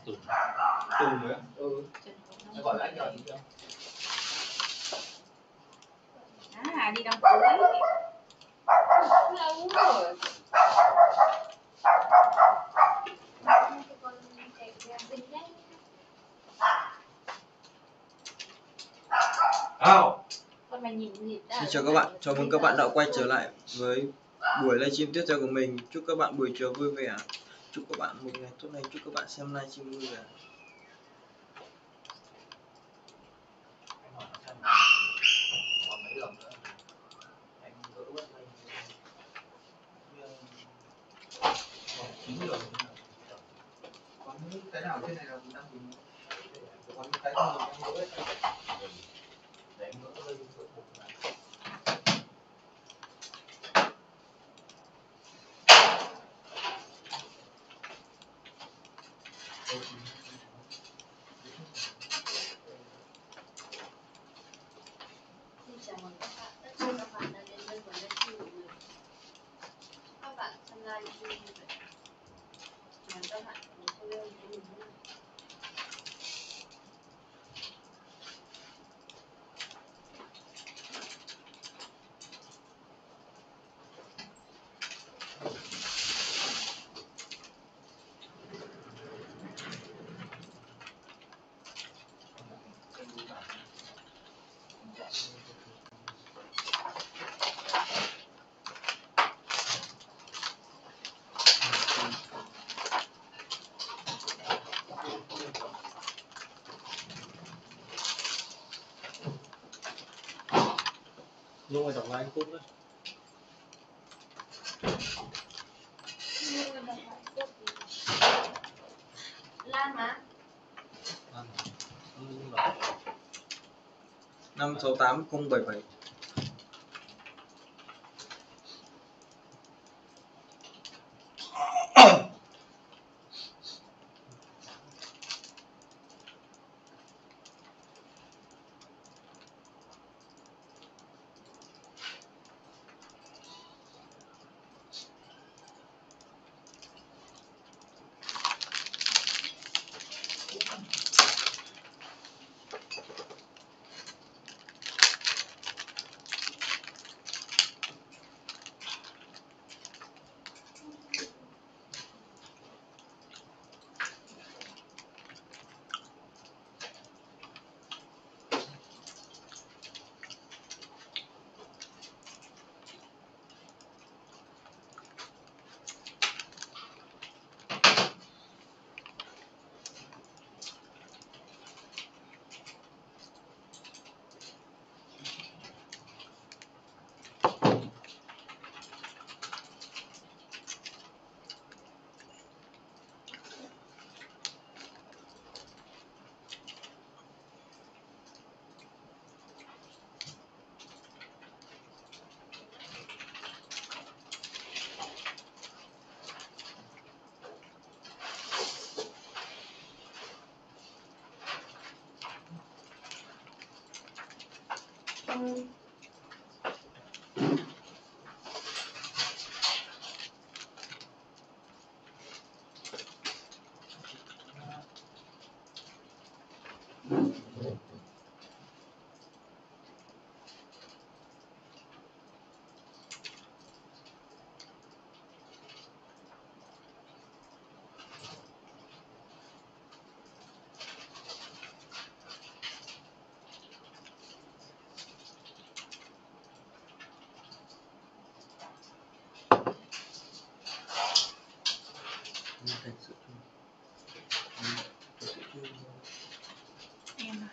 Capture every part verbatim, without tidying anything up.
Tùng Tùng nữa. Ừ. Nó gọi là anh nhờ gì không? À, đi đóng cưới. Lâu rồi. Xin chào các bạn, chào mừng các bạn đã quay trở lại với buổi livestream tiếp theo của mình. Chúc các bạn buổi chiều vui vẻ. Chúc các bạn một ngày tốt lành. Chúc các bạn xem livestream vui vẻ. Còn cái nào trên này là mình đang dùng, còn cái nào mình đang gỡ để gỡ lên gỡ một này. Xin chào mừng các bạn, tất cả các bạn đã đến với buổi livestream của mình. Các bạn xem livestream như vậy, mời các bạn cùng follow với mình nhé. Nhung rồi đọc lại anh Cúc đấy. Lan mà. năm sáu tám không bảy bảy. Ừ. Thành sự chung. Thành sự chung. Em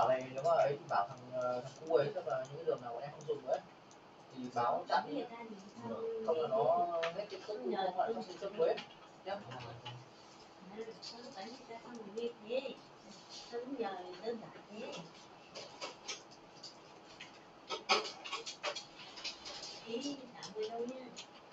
bảo này nếu mà ấy thì bảo thằng thằng cu ấy tức là những cái đường nào bọn em không dùng nữa thì báo chặn đi, không là nó hết cái cốt nhờ gọi là cái cốt mới nhá. Đánh người ta không được biết thế, không giờ đơn giản thế. Ý chẳng về đâu nha.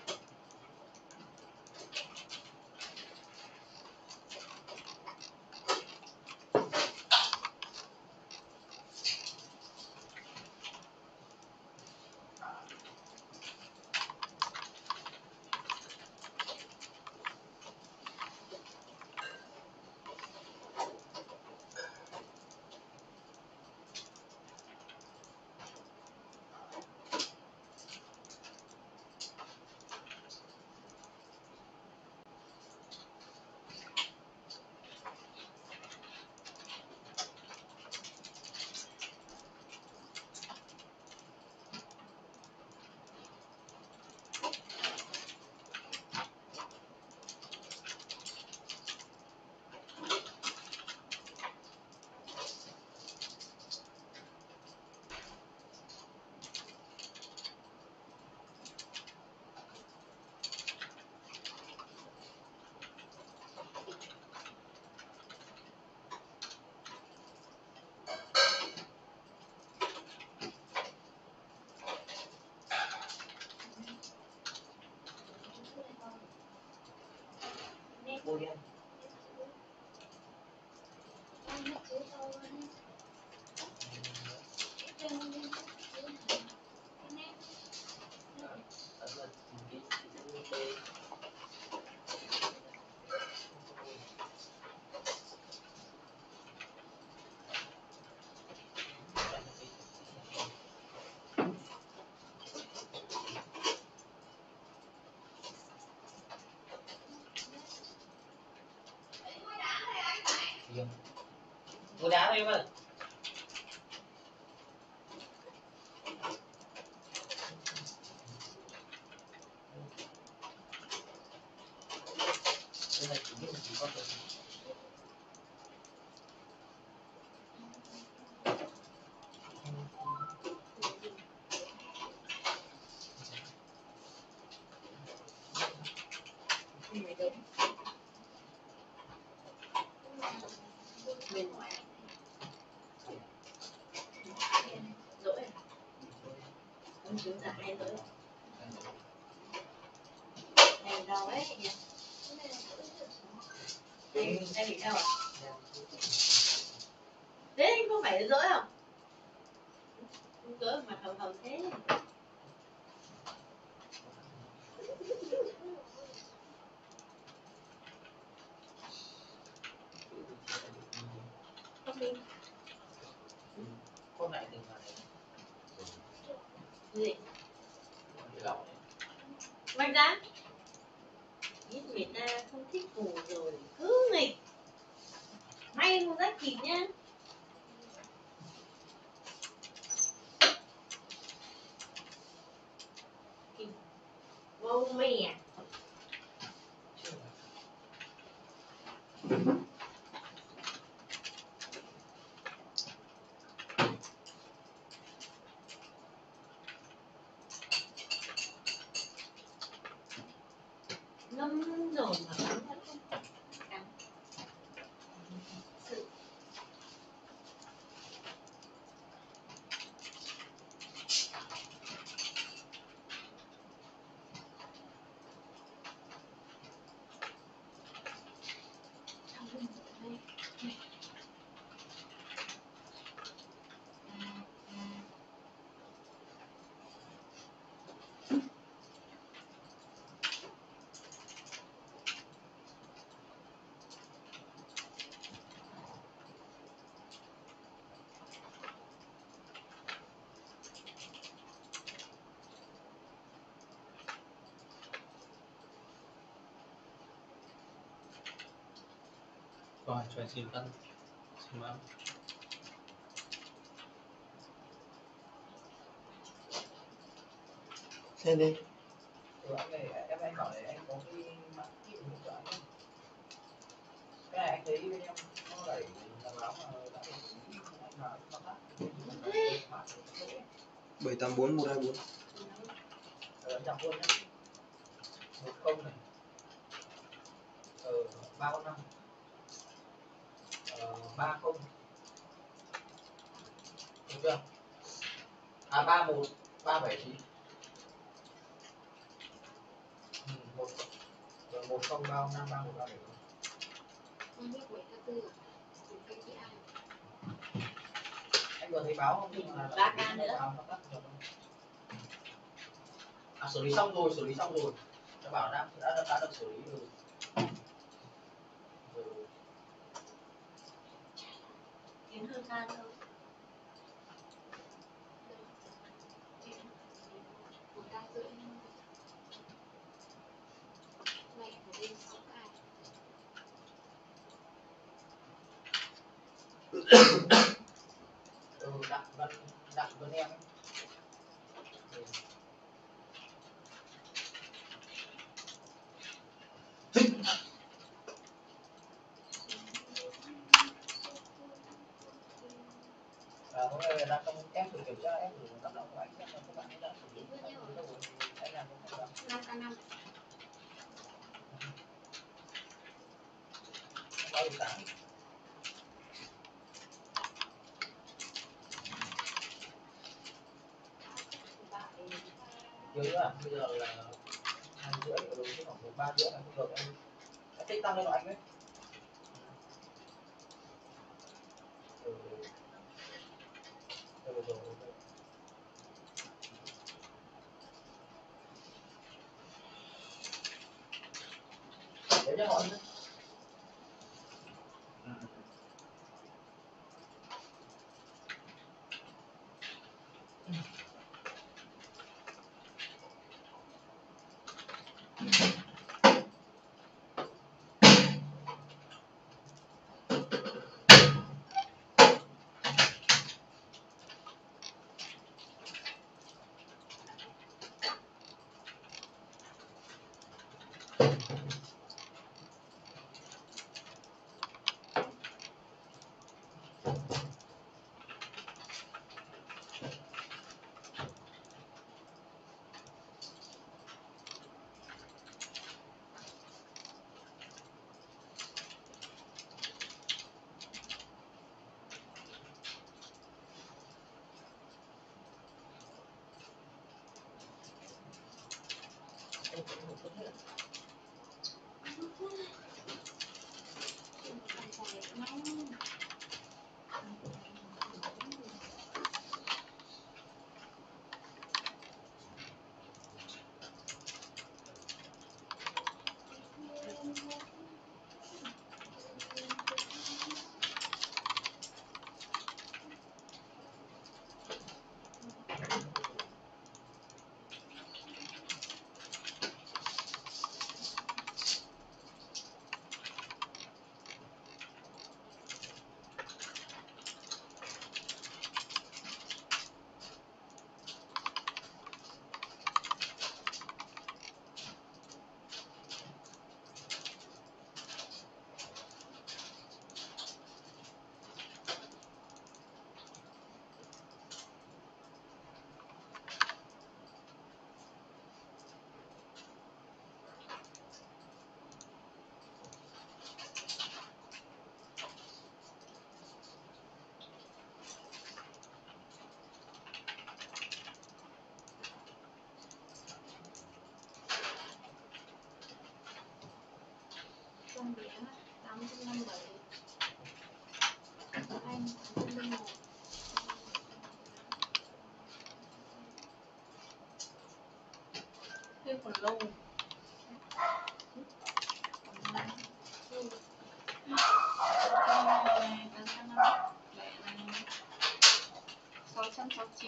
Cô đi ăn. Mua đá đây mà. Cái này chỉ biết là chỉ có thể Bên ngoài lỗi không chứng là hai lỗi đèn đầu ấy nhỉ, đây đây bị đâu à? Đấy không phải là lỗi không? Lỗi mà hồng hồng thế. Không đi. con này đừng này. Gì? Cái lẩu này. Mạnh ra. Biết người ta không thích ngủ rồi cứ nghịch. May một rất kịp nhá. Vô mẹ. Ngâm rồi mà vẫn vẫn không cắn. Sự Rồi, cho xin phân xin lỗi. Xem đi. Ừ, anh này em anh bảo này anh có cái mạng kit hỗ trợ anh không? Cái này anh thấy bên em nó đẩy tờ báo mà đã được bảy tám bốn một hai bốn. Chọc luôn nhé. Một không này. Ờ, ba con năm. Ờ, ba không. Được chưa? À ba một, ba bảy chín. Ừ, một rồi một không ba năm ba một ba bảy. Không biết bảy thứ tư. Cái chị ai? Anh vừa thấy báo không? Nhưng mà ba ca nữa. À xử lý xong rồi, xử lý xong rồi. Nó bảo đã đã đã được xử lý rồi. Tiến hơn ca thôi. Một ca rưỡi. Mẹ của bên sáu ca. Ừ, đặng văn đặng văn em ấy. À, hôm nay đang trong em thử kiểm tra em thử tác động của anh xem là các bạn ấy đã xử lý bao nhiêu rồi. Anh làm không được. năm ca năm. Bao nhiêu sáng? Nhiều nữa, bây giờ là hai rưỡi rồi, chứ khoảng một ba rưỡi là không được em. Em tích tăng lên của anh đấy. Ừ, ừ, ừ, ừ. Đấy cho họ nhé. Con bé tám năm bảy. Anh tám năm một. Thêm còn lâu. Sáu trăm sáu mươi chín.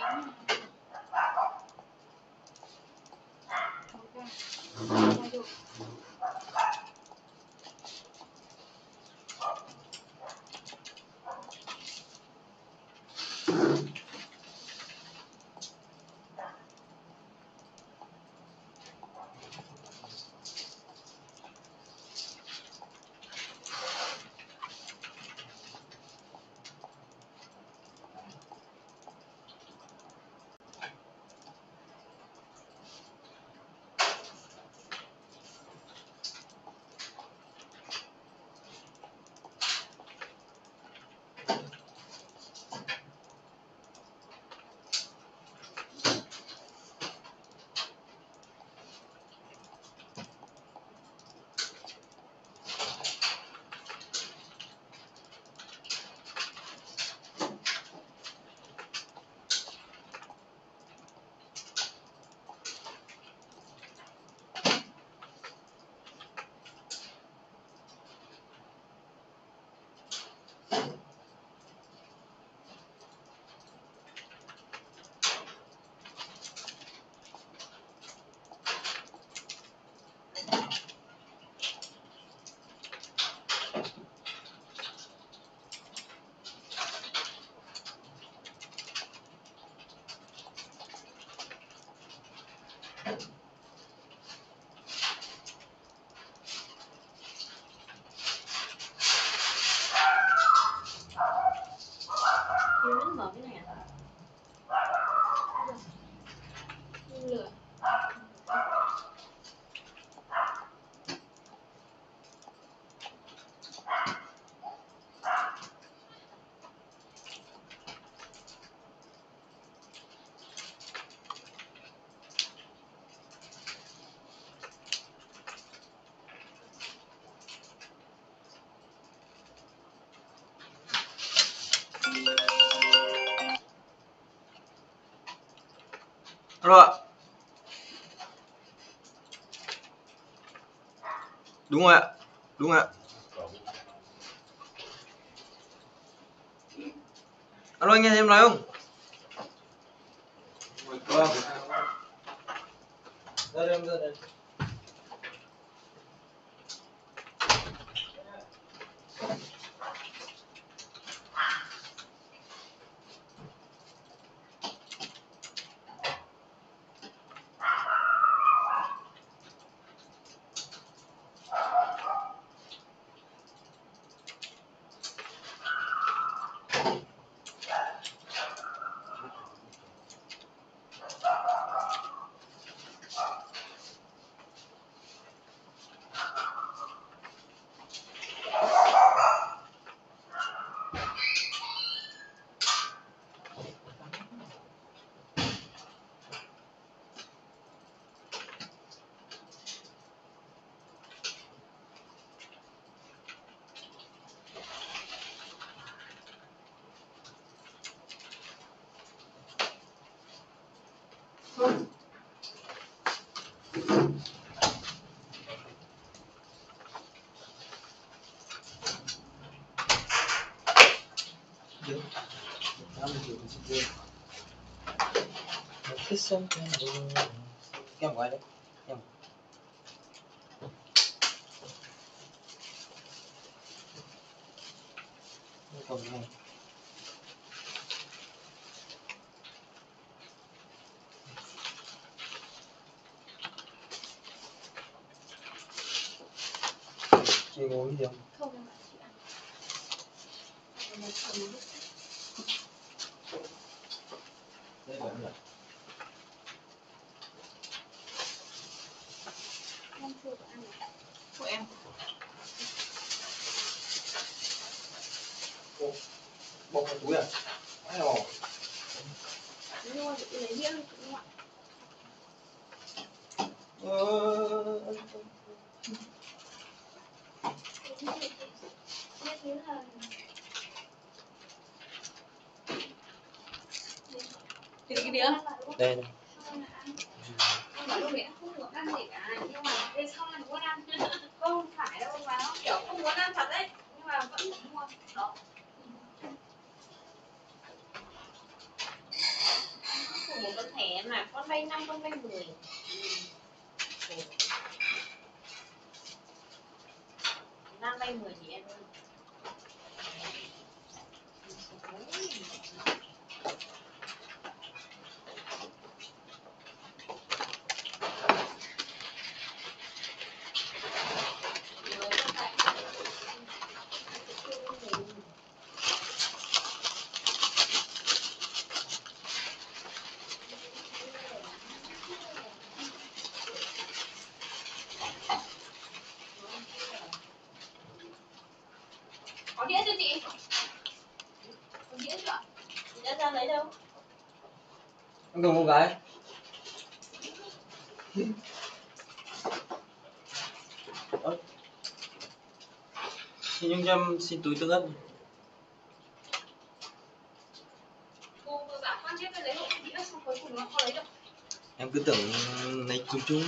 Ok. Alo ạ. Đúng rồi ạ. Đúng rồi ạ. Alo anh nghe em nói không? Vâng. Ra đây, ra đây. Kem của ai đấy? Kem. Cầm này. Chị có uống gì không? Không em ạ, chị ăn. Một phần nước. Đây là gì? Em chưa có ăn. Của em. Ồ, bọc vào túi à? Ai hò? Nhưng mà chị lấy riêng đúng không ạ? Ờ... Biết thế là thì cái đĩa Đây này. em bảo lúc đấy em không muốn ăn gì cả, nhưng mà bên sau em muốn ăn. Không phải đâu mà nó kiểu không muốn ăn thật đấy, nhưng mà vẫn phải mua đó. Của một con thẻ mà con vay năm con vay mười. Năm vay mười thì em có đĩa chưa chị? Có đĩa chưa? Chị đã ra lấy đâu? Em cầm một cái. Thì nhưng cho em xin túi tương ớt. Cô vừa bảo con chết cái lấy hộ đĩa xong cuối cùng nó không lấy được. Em cứ tưởng lấy chung chung.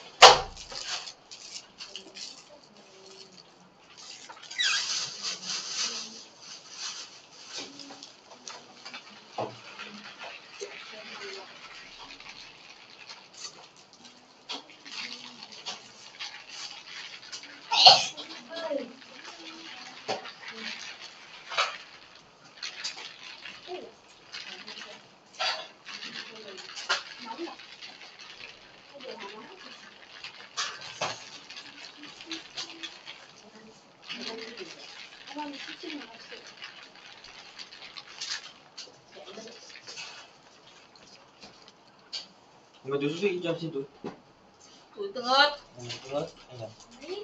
Mà túi xúc xích cho em xin túi. Túi tương ớt. Ừ, tương ớt, anh nhầm.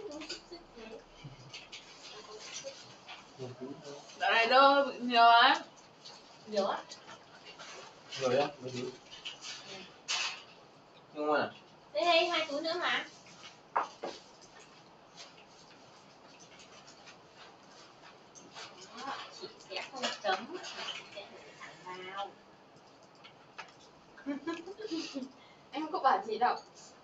Dạo này đơ bị nhiều á. Nhiều á? Rồi á, mấy túi. Nhưng ngon à? Đây đây, hai túi nữa mà. Đó, chị sẽ không chấm, chị sẽ để thẳng vào. Em không có bảo chị đâu.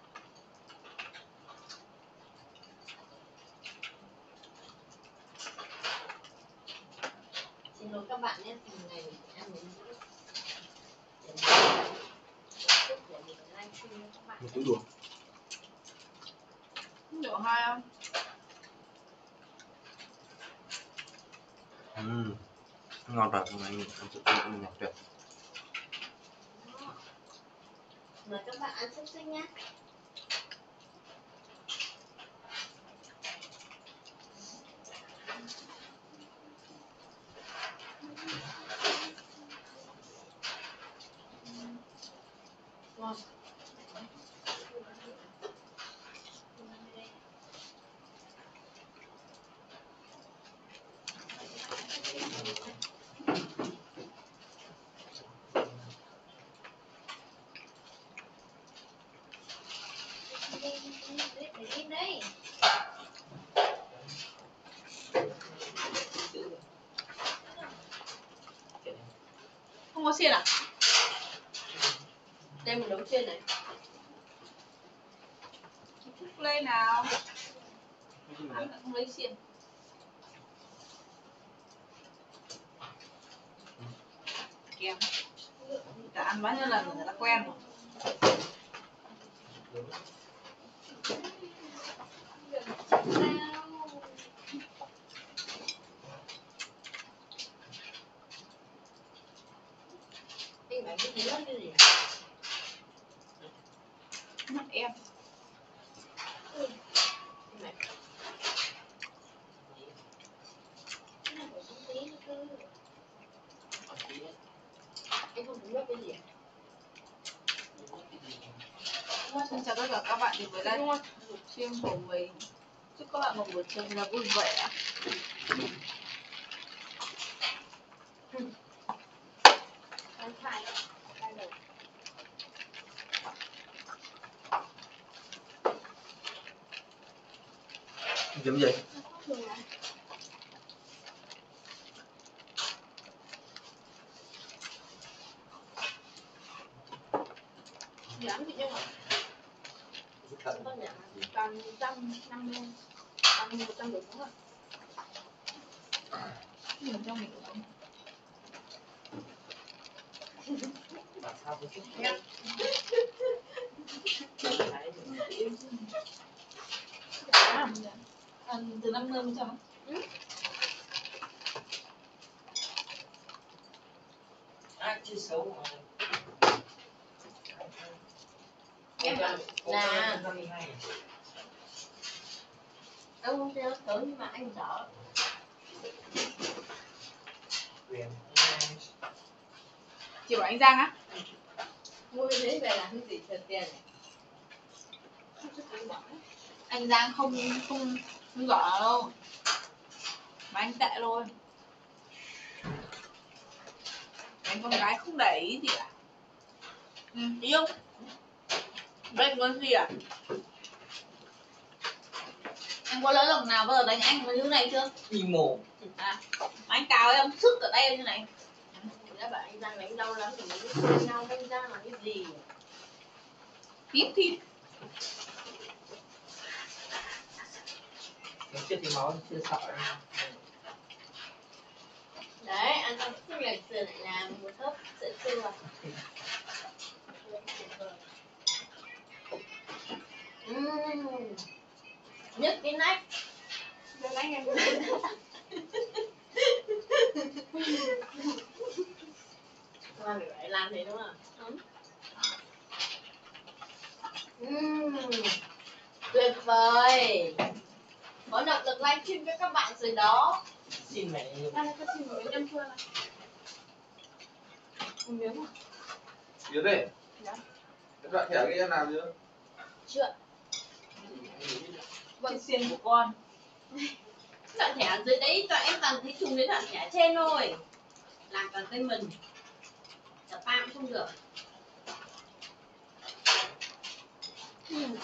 Xin lỗi các bạn nhé, một ngày em muốn giữ để để mình livestream với các bạn. Một túi đường. Được hai không? Ừm, ngon rồi, hôm nay mình ăn sữa tươi mình ngọt tuyệt. Mời các bạn ăn xúc xích nhé. Ngon. Để in đây. Không có xiên à? Đây một đống xiên này. Thức lên nào. Ăn không lấy xiên. Kem. Đã ăn bao nhiêu lần người ta quen rồi. Anh phải biết nhớ cái gì? Mắt em. Ừ. Này. Cái này phải không tí nữa cơ. Anh không biết cái gì à? Xin chào tất cả các bạn đến với livestream của mình. Chúc các bạn một buổi chiều là vui vẻ. Ăn phải đâu? Giống gì? Giảm thì nhưng mà không có nhận toàn một trăm năm mươi tăng một trăm được đúng không? Nhiều trong mình cũng Bảo sao tôi thích nhá. Ăn từ năm mươi phần trăm. ai chơi xấu mà Em bảo là năm mươi hai ông không theo tới nhưng mà anh sợ. quyền Chiều anh Giang á? Mua cái đấy về làm cái gì thật tiền này? Anh Giang không không không giỏi đâu, mà anh tệ luôn. Anh con gái không để ý gì cả. Ừ, yêu. Đây con gì à? Anh có lỡ lòng nào bao giờ đánh anh với thứ này chưa? imo À, anh cào em sức ở đây như này. Đã bảo anh Giang đánh đau lắm thì mới biết nhau anh Giang là cái gì. Tiếp thì chưa thì máu chưa sợ đấy, ăn xong suốt ngày sườn lại làm một hớp sữa chua. Uhm. Nhức cái nách. Cái nách em Ngoan phải phải làm thế đúng không? Ừ. Uhm. Tuyệt vời. Có động lực livestream với các bạn rồi đó. xin mẹ Đây, có xin một miếng em chua này. Một miếng à? Yến ơi, Dạ. cái đoạn thẻ kia em làm chưa? Chưa. Vâng, xiên của con. Đoạn thẻ dưới đấy cho em toàn thấy trùng đến đoạn thẻ trên thôi. Làm toàn tay mình. Cả ba cũng không được. Hmm.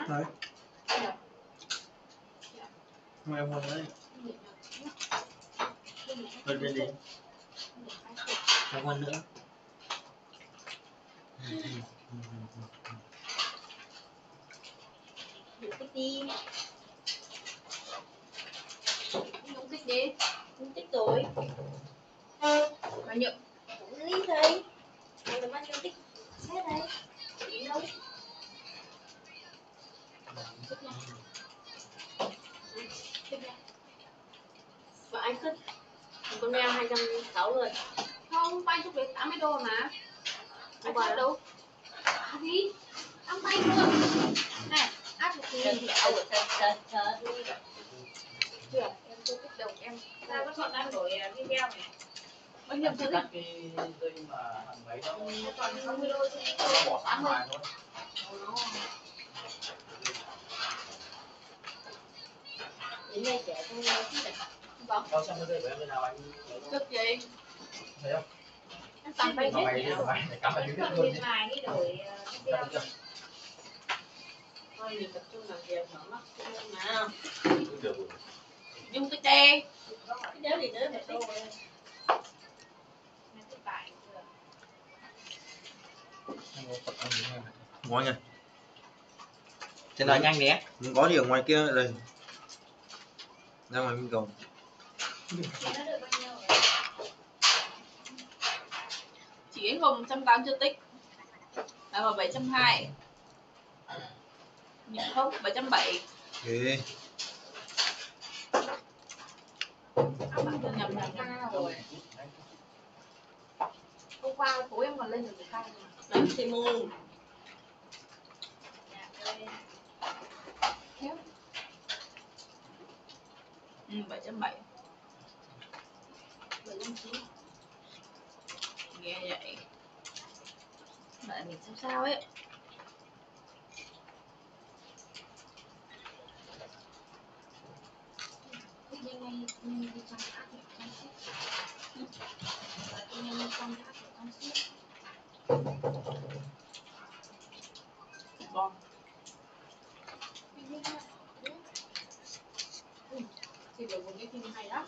Đấy. Không em không đấy. Bật lên đi. Không ăn nữa. Dùng tích đi. Dùng tích đi. Dùng tích rồi. Bao nhiêu? Cũng lý thôi. Đây là bao nhiêu tích? Hết đây. Đi đâu? Và anh cứ con đeo hai trăm sáu mươi rồi. Không, bay chúc đấy tám mươi đô mà. Anh vào đâu? À gì? Ăn bay luôn. Này, áp một nghìn thì ảo ở thật thật thật đi. Chưa, em chưa biết đâu em. Sao vẫn còn đang đổi video này? Bao nhiêu thứ? Cắt cái dây mà hàng mấy đó. Còn sáu mươi đô thì Bỏ tám mươi thôi. Đến đây trẻ không nghe chứ này. Vâng. Đâu xem cái dây của em bên nào anh. Cực gì? Thấy không? Em tặng bay hết mày nhỉ? mày cắm vào Còn luôn bên ngoài đi đổi video. Thôi mình tập trung làm việc mở mắt mà. Dung tích đen. Cái đéo gì nữa phải tích. Tích bài chưa? Ngon nha. Thế là nhanh đấy. Mình có gì ở ngoài kia đây. Ra ngoài mình cầu. Chỉ cái gồm một trăm tám mươi chưa tích. Là vào bảy trăm hai mươi. Nhận không? bảy trăm bảy mươi. Ghê. Nhầm nhầm nhầm rồi. Hôm qua phố em còn lên được cái cao mà. Đánh xì mù. Ừ, bảy trăm bảy mươi. bảy trăm chín mươi. Nghe vậy. Lại mình sao sao ấy. Nhanh nhanh nhanh đi trong áp lực trong ship. Nhanh nhanh trong áp lực trong ship. Bon. Thì được một cái phim hay lắm.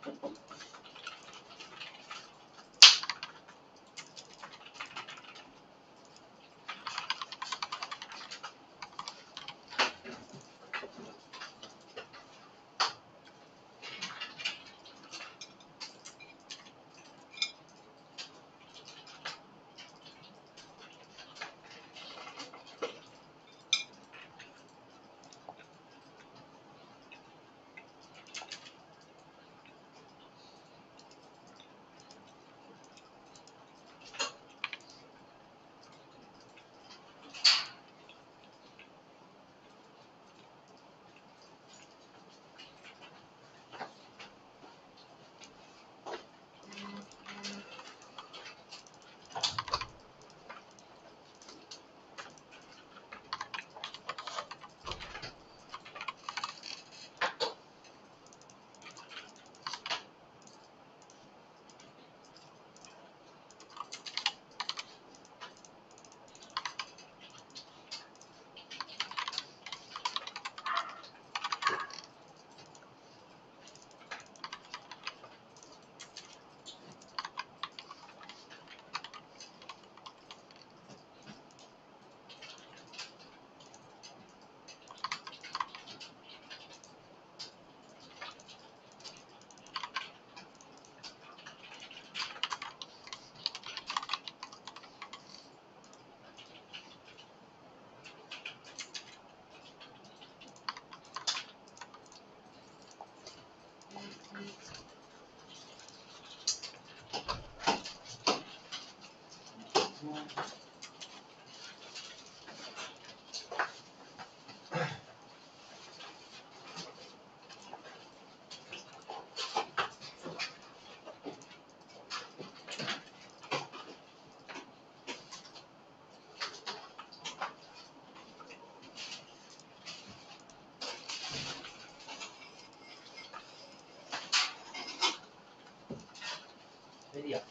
Cái gì ạ?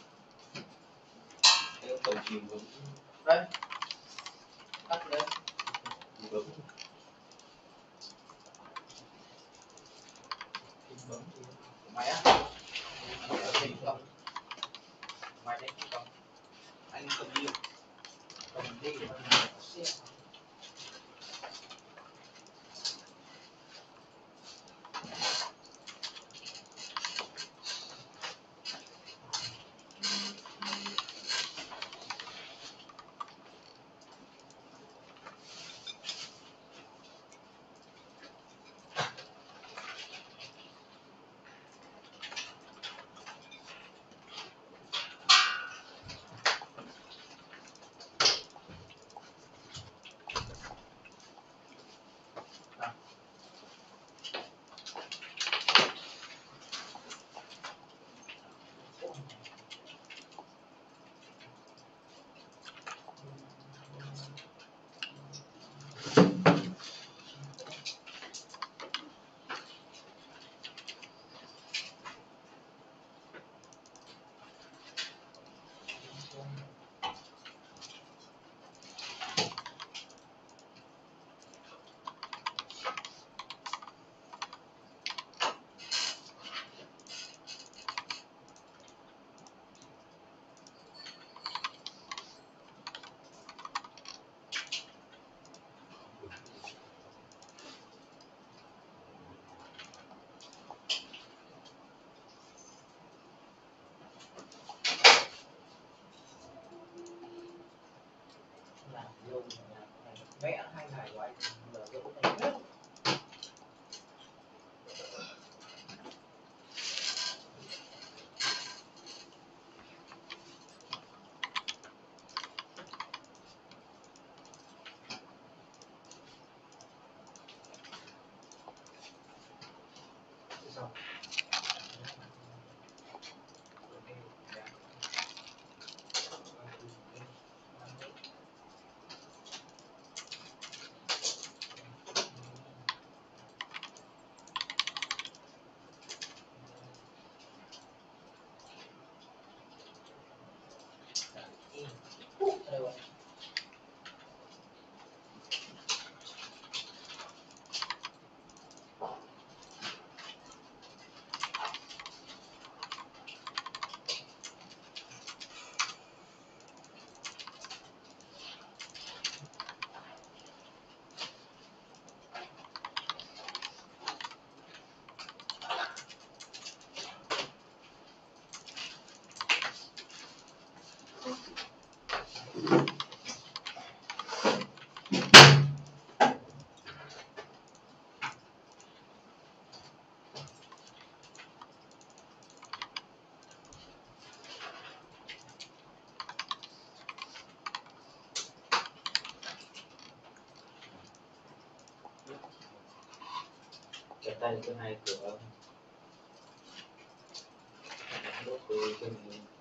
Cái cầu chìm vẫn Đây. Tắt lên. bấm. Thì bấm thì máy á. Thì cầm. Máy đấy thì cầm. Anh cầm đi. Cầm đi để mà xem. Làm vô vẽ hai ngày của anh giờ tôi cũng thấy hết. Xong. Đây rồi. tay thứ hai cửa đốt từ trên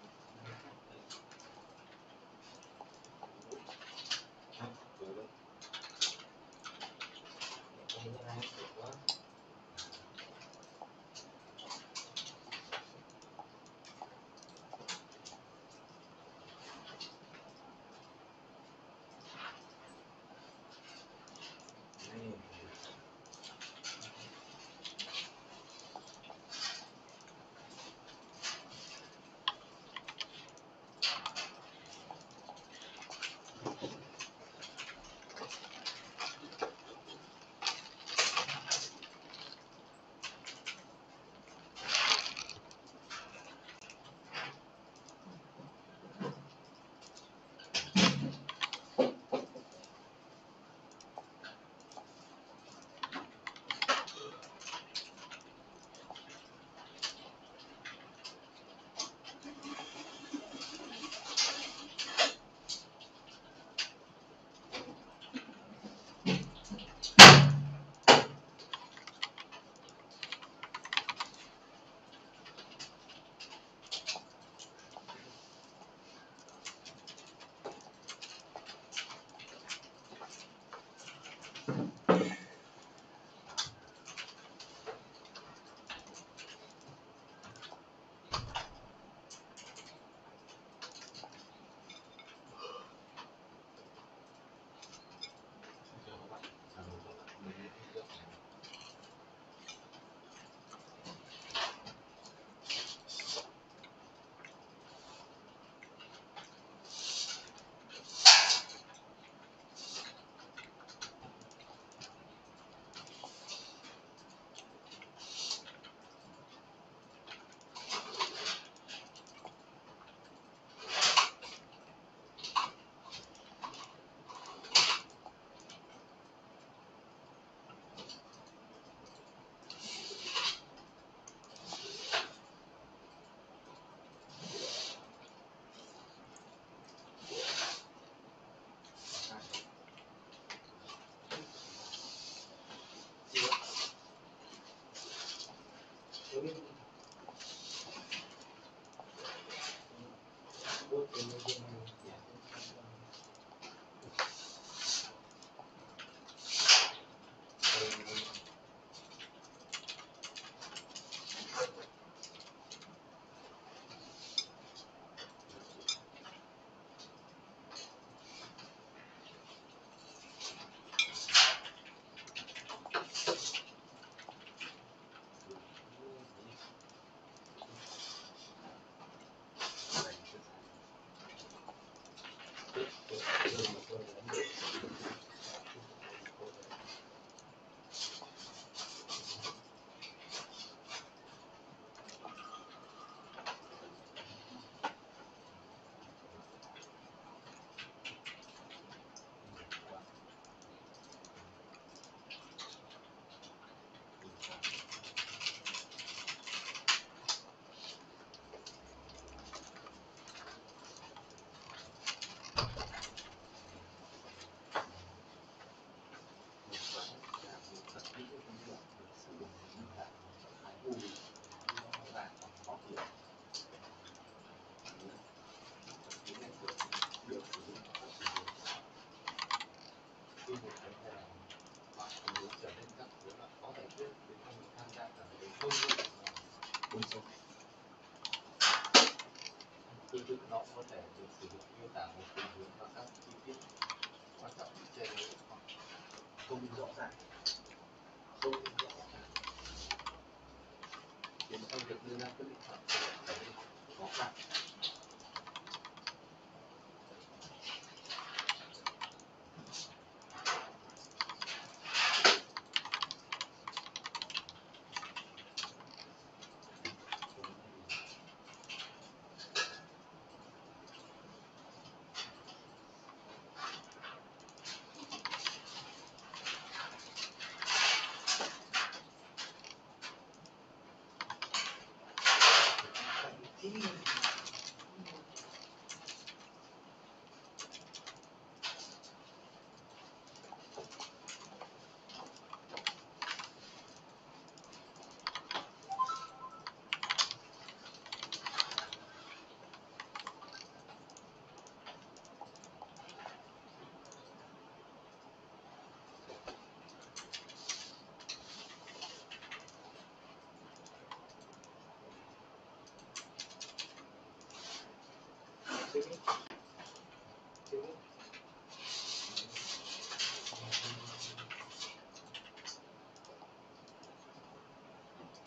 phương thức nó có thể được sử dụng miêu tả một tình huống và các chi tiết quan trọng trên hoặc không rõ ràng không rõ ràng khiến trong việc đưa ra quyết định phản trở nên khó khăn.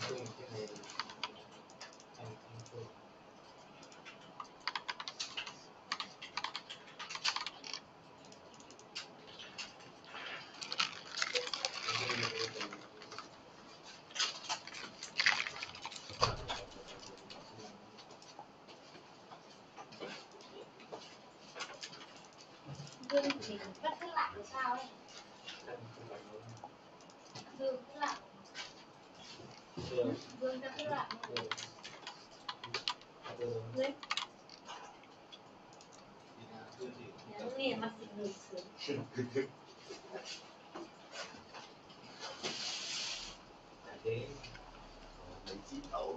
Phương cái này anh anh Phương Dương thì cắt cái lại thì sao ấy? anh không phải nói Dương cái lại. Phương Dương cắt cái lại. Phương Phương Đấy. thì là Phương thì Nhắn nghe mắt xịn người sướng. là thế mấy chị tàu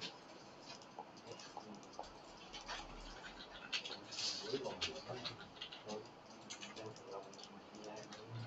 với bọn mình thôi thôi trong lòng là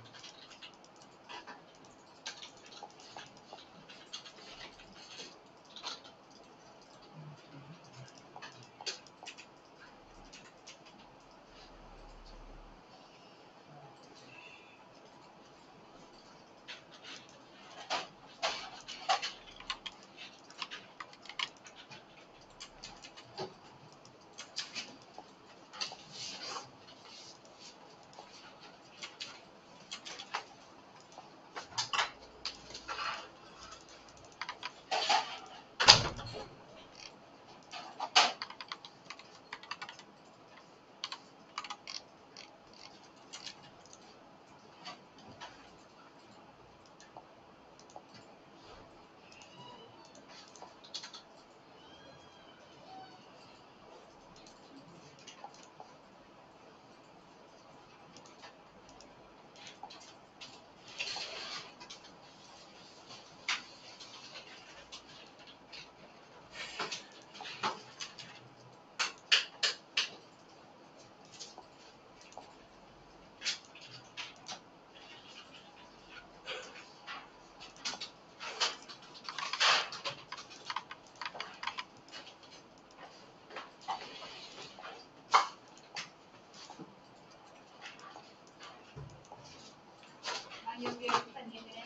Bao nhiêu kia cũng cần nhiều cái đấy.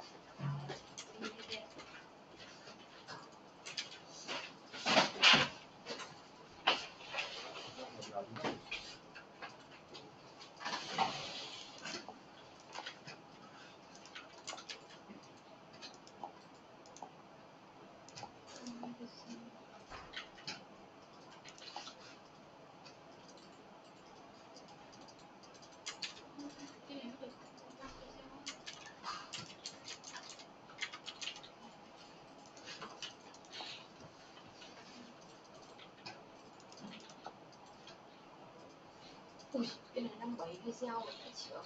Ui, cái này năm bảy video rồi các chị ơi.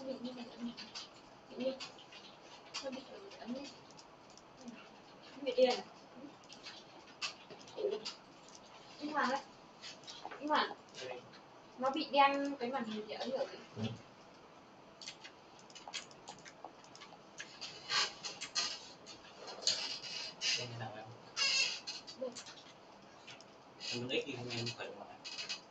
bị như này ấn bị như hơi bị ấn đi bị điên anh Hoàng đấy anh Hoàng nó bị đen cái màn hình thì ấn được gì Đây như nào em? Em x thì không em khởi động lại.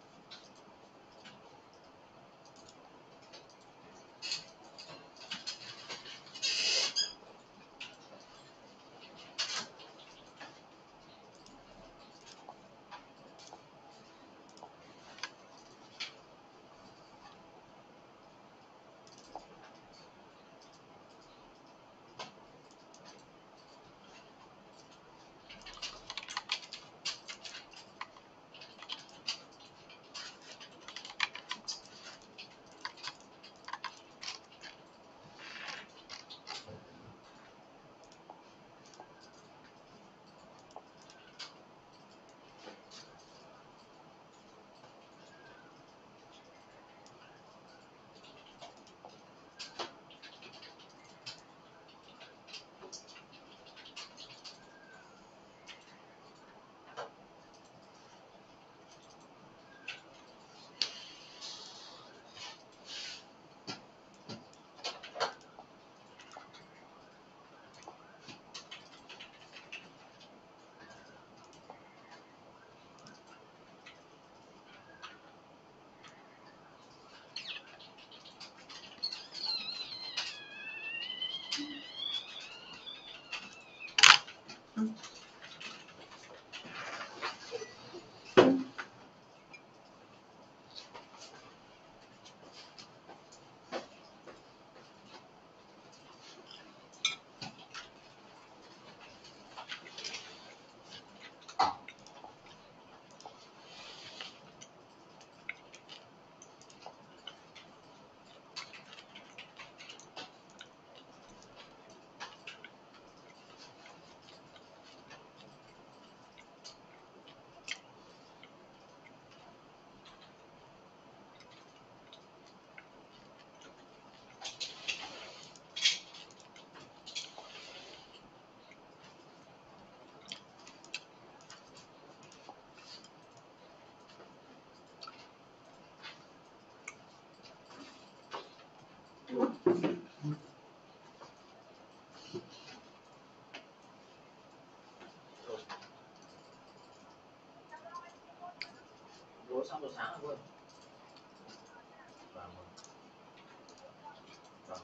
Đố xong rồi sáng luôn. Vâng. Vâng.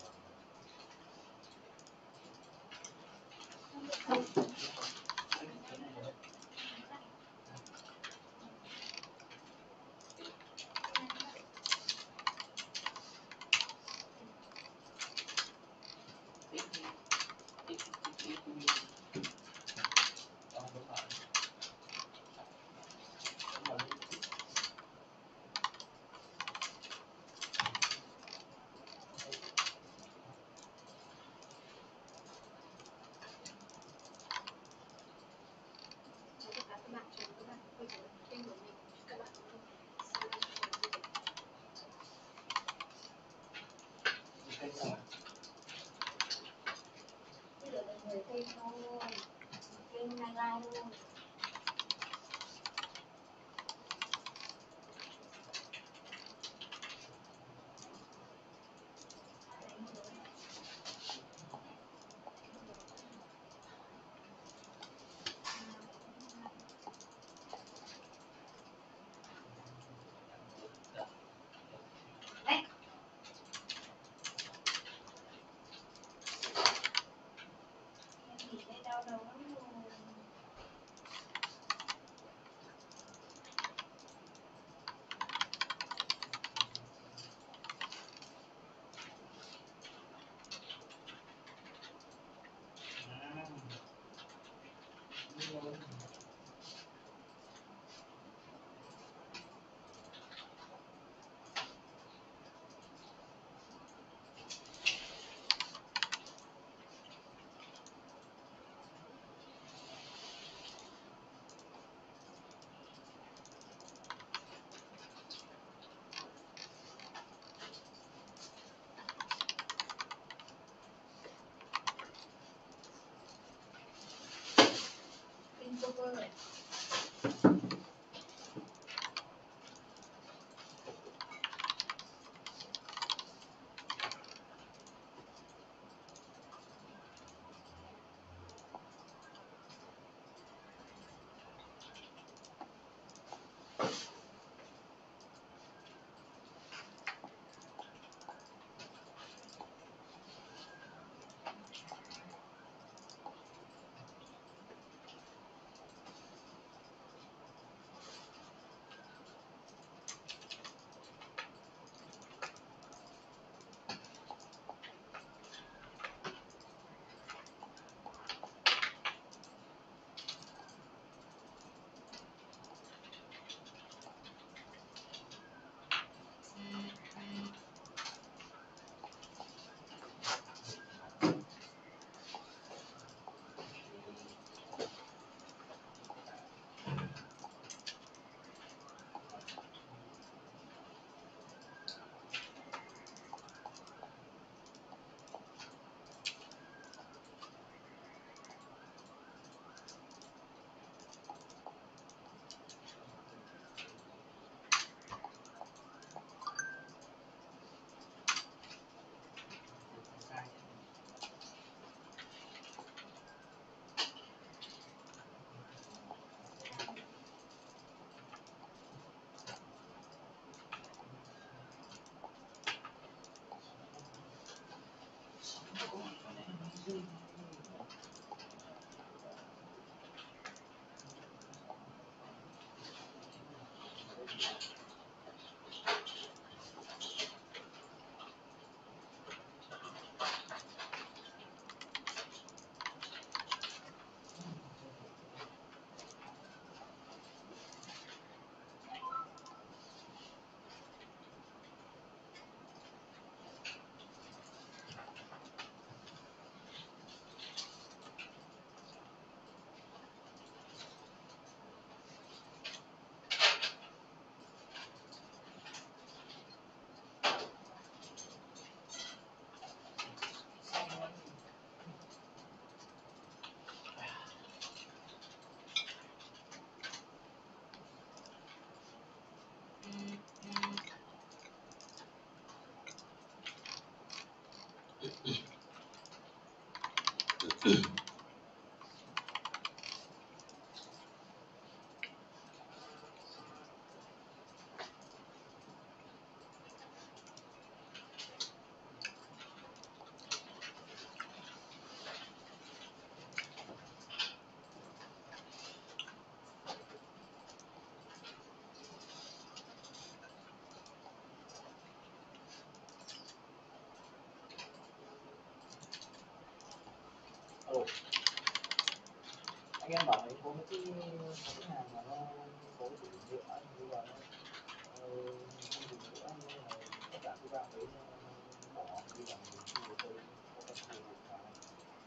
Alo. Anh em bảo ấy, có cái có cái hàng mà nó có cái đủ điện ấy, bây giờ nó ờ, không dùng nữa nên là tất cả cái vàng đấy nó nó bỏ bây giờ mình thu về tôi có cần thu về vàng không?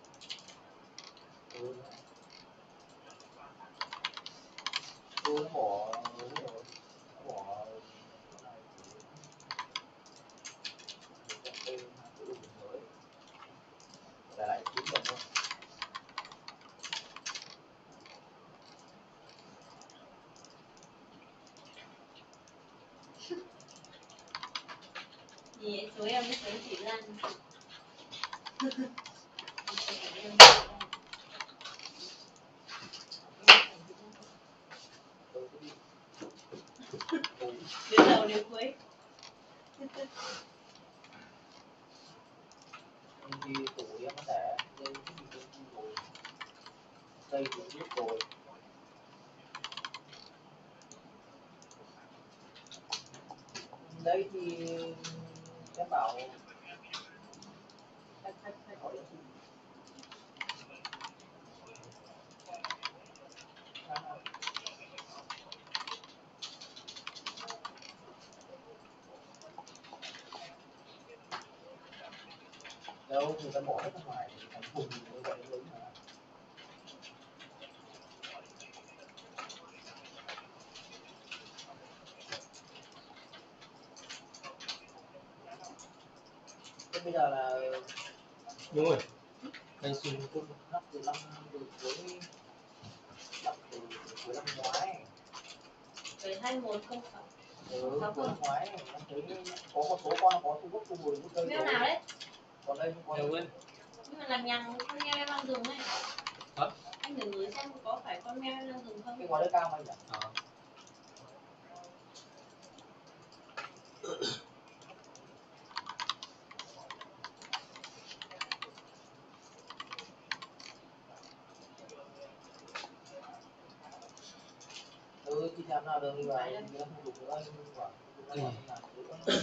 Ừ, ừ, nó bỏ đúng rồi, nó bỏ cái này chỉ một trăm cây hàng tự dùng mới để lại chín đồng thôi. Gì số em với số chị Lan. Đến đầu đến cuối. Thì tủ em nó để dây cái gì cũng thu rồi, dây cũng biết rồi. Đấy thì em bảo khách khách khách hỏi em đâu người ta bỏ hết ra ngoài thì thành thùng như vậy lấy mà. Thế bây giờ là Đúng rồi. Đây xung tôi lắp từ năm từ cuối lắp từ cuối năm ngoái. Về hai một không sáu. Ừ, cuối năm ngoái em thấy có một số con có thu hút thu hồi những cây Mèo nào đấy? Còn đây con Đâu ấy? Nhưng mà lằng nhằng con mèo em đang dùng ấy. Hả? Anh thử ngửi xem có phải con mèo em đang dùng không? cái quả đấy cao anh nhỉ? À. Ừ thì làm nào được đi vào thì nó không dùng nữa anh bảo nó làm nào nữa.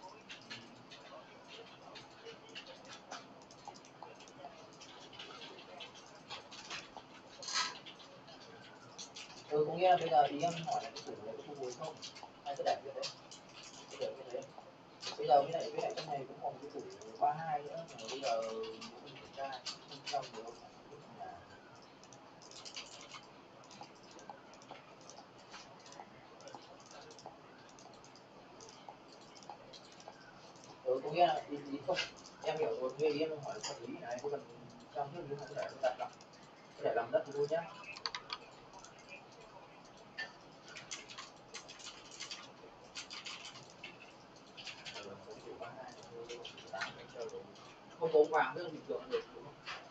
Ừ, có nghĩa là bây giờ ý em hỏi là cái tủ này có thu hồi không? Hay cứ để như thế? Cứ để như thế. Bây giờ cái này cái này trong này cũng còn cái tủ ba hai nữa mà bây giờ muốn mình kiểm tra không trong được không? Trong nhà. Ừ, có nghĩa là ý, ý không em hiểu rồi, nghe ý em hỏi hợp lý này có cần trong trước nhưng mà cứ để nó đặt lắm, cứ để làm đất thì thôi nhá. Không có vàng nữa bình thường được đúng không?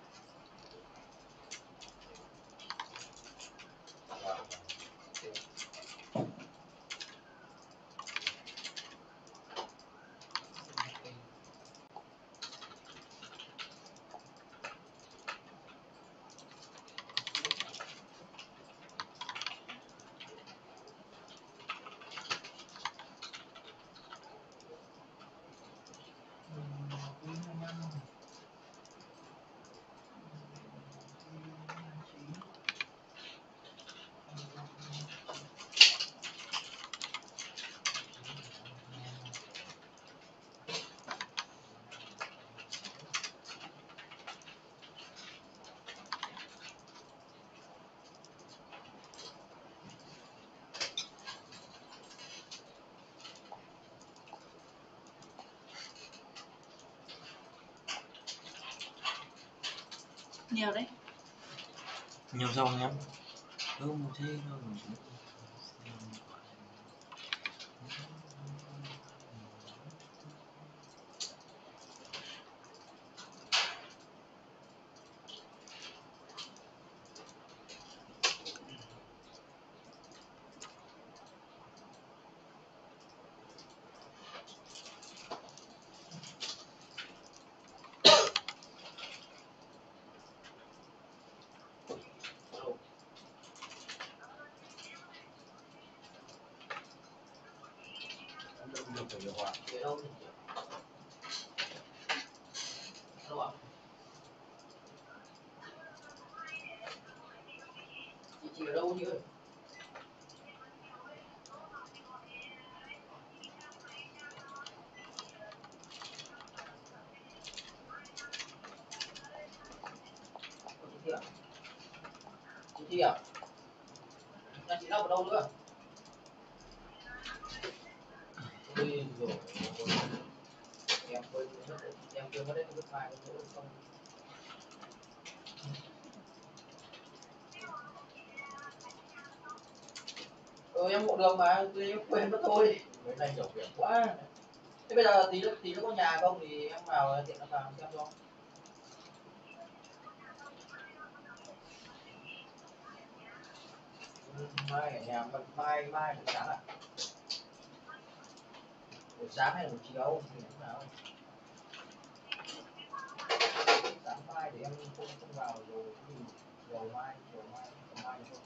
Nhiều đấy. Nhiều rau nhá. Không thế đâu. đâu thì chị đâu ạ? Chị chị ở đâu chị ơi? Chị Thi à? Chị Thi à? Nhà chị Long ở đâu nữa? Ôi rồi em quên mất đấy, em quên mất đấy, không biết mai có chỗ không. Ừ, em ngủ được mà, tuy em quên mất thôi. Cái này nhiều việc quá. Thế bây giờ tí tí nó có nhà không thì em vào tiện nó vào xem cho. Ừ, mai ở nhà mình mai mai buổi sáng à? Buổi sáng hay là buổi chiều thì em nào? Sáng mai thì em không không vào rồi thì chiều mai chiều mai chiều mai được không?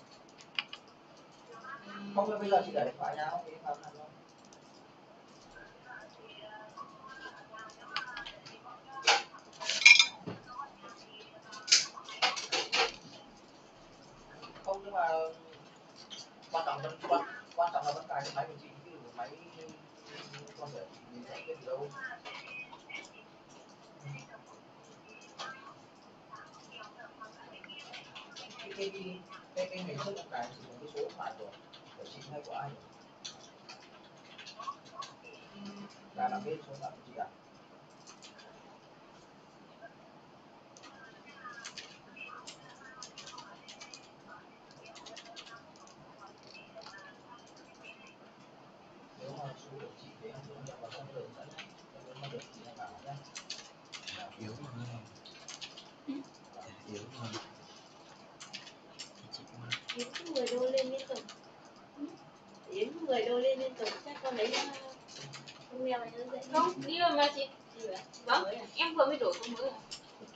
Không bây giờ chị để điện thoại nhau thì em vào làm thôi. Không nhưng mà quan trọng là quan quan trọng là vẫn cài cái máy của chị chứ cái máy con để chị mình chạy cái gì đâu. cái cái cái cái, cái ngày trước em cài chị dùng cái số điện thoại của của chị hay của ai nhỉ? Là làm cái số điện thoại của chị à? Nếu mà số của chị thì em thử nhập vào trong cái đường dẫn nhé. Nếu mà được thì em bảo nhé. Yếu rồi. Yếu rồi. Yếm mười đô lên liên tục. Yếm mười đô lên liên tục chắc con đấy con mèo này nó dậy. Không, đi rồi mà chị. Đi rồi. Vâng, em vừa mới đổi con mới à.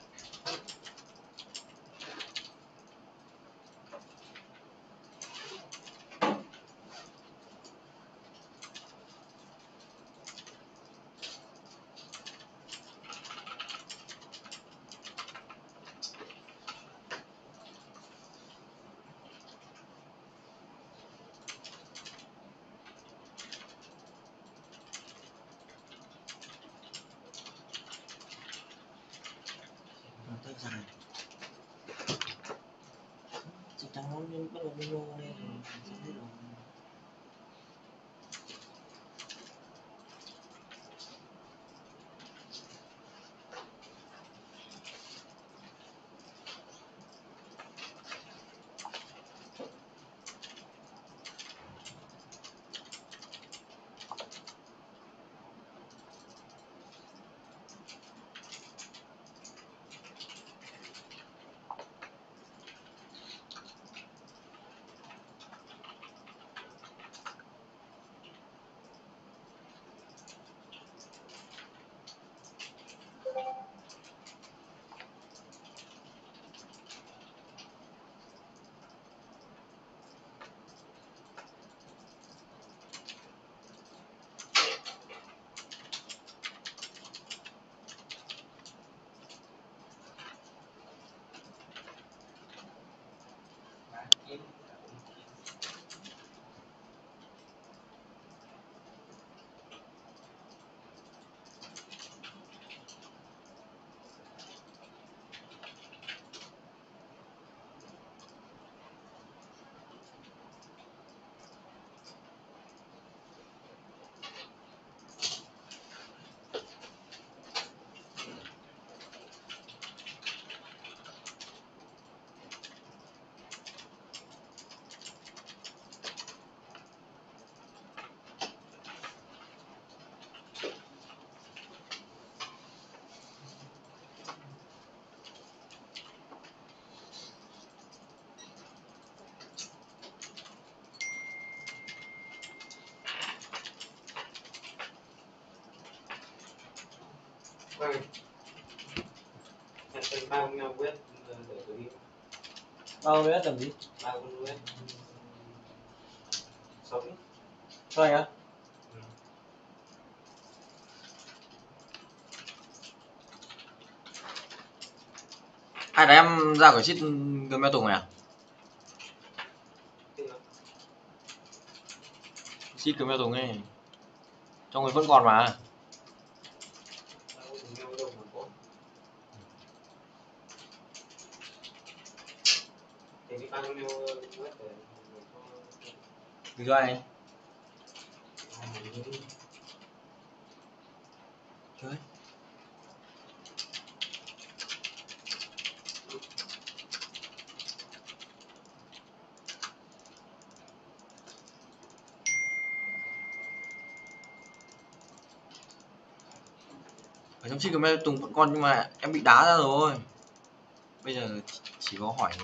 Nó tay dài. Chị trắng nó lên bắt đầu menu lên rồi sắp hết rồi. Vâng. Em cần bao nhiêu web để tôi đi? Bao nhiêu tầm gì? Bao nhiêu web? Sống. Cho anh á? Ừ. Ai đá em ra khỏi ship gần meo tùng này à? Ship gần meo tùng ấy. Trong người vẫn còn mà. Được rồi anh. Chơi. Ở trong ship gần meo tùng vẫn còn nhưng mà em bị đá ra rồi. Bây giờ chỉ có hỏi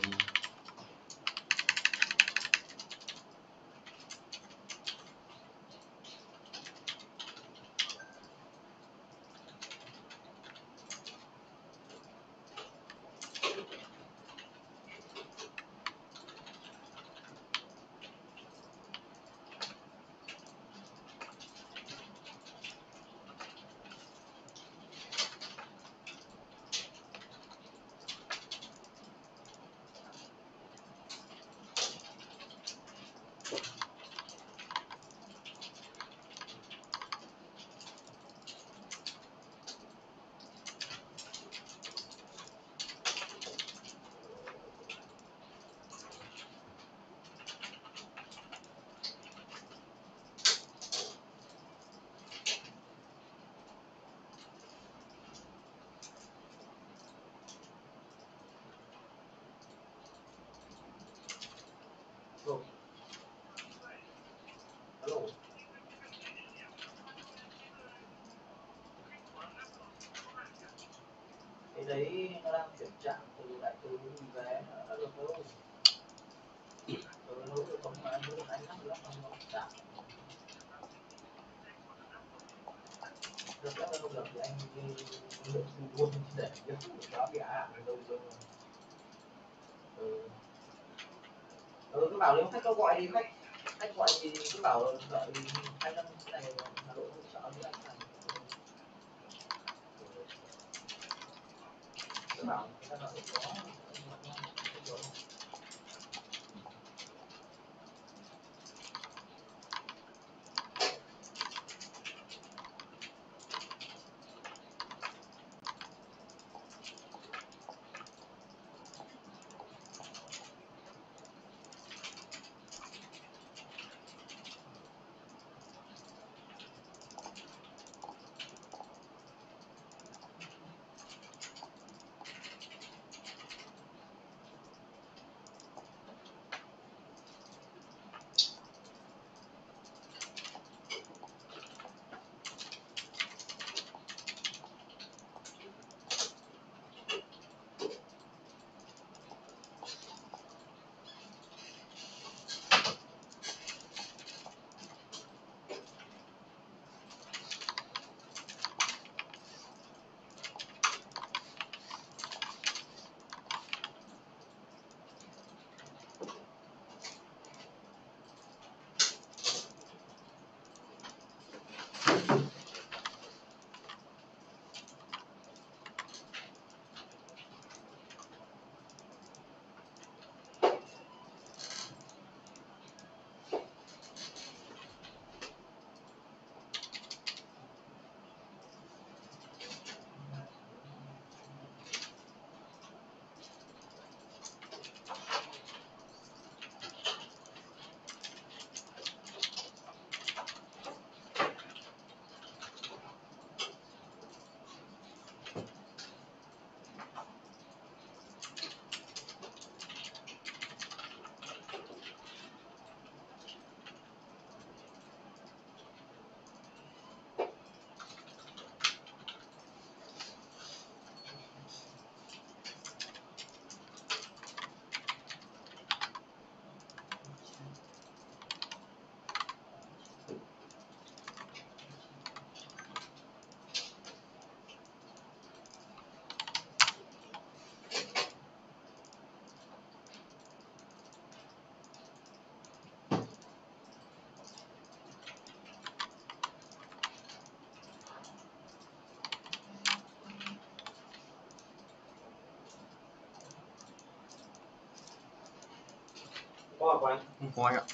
Alo. Cái đấy nó đang chuyển trạng từ đại từ vé đã được đâu. Rồi nó được không mà nó được anh năm nữa không nó trạng. Được lắm đâu được thì anh được buôn để cái đó bị ả đâu rồi. Ừ. Ừ, cứ bảo nếu khách có gọi đi khách khách gọi thì cứ bảo đợi hai năm này Hà Nội hỗ trợ với anh này. Cứ bảo người ta nói có Có của anh. Không có anh ạ.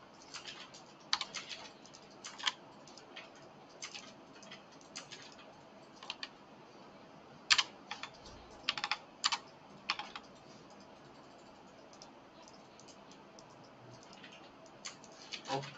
Ô.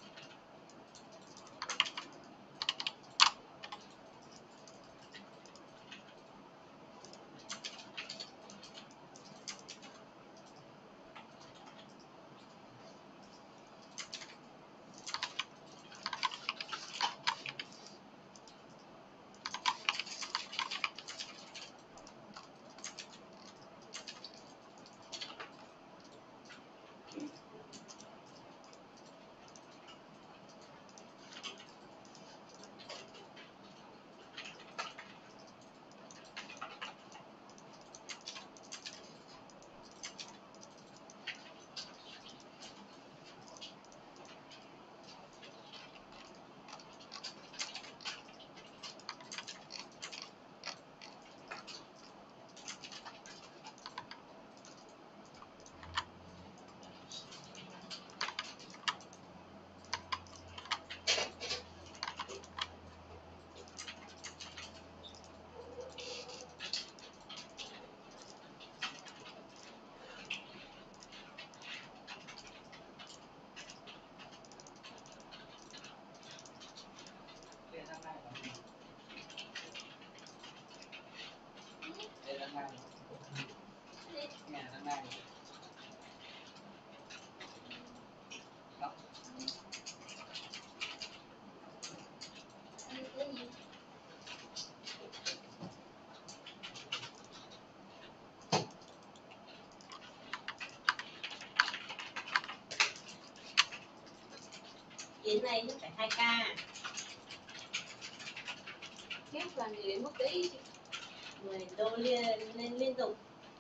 Yến này nó phải hai k. Ghép làm gì để mất tí. mười đô liên lên liên tục.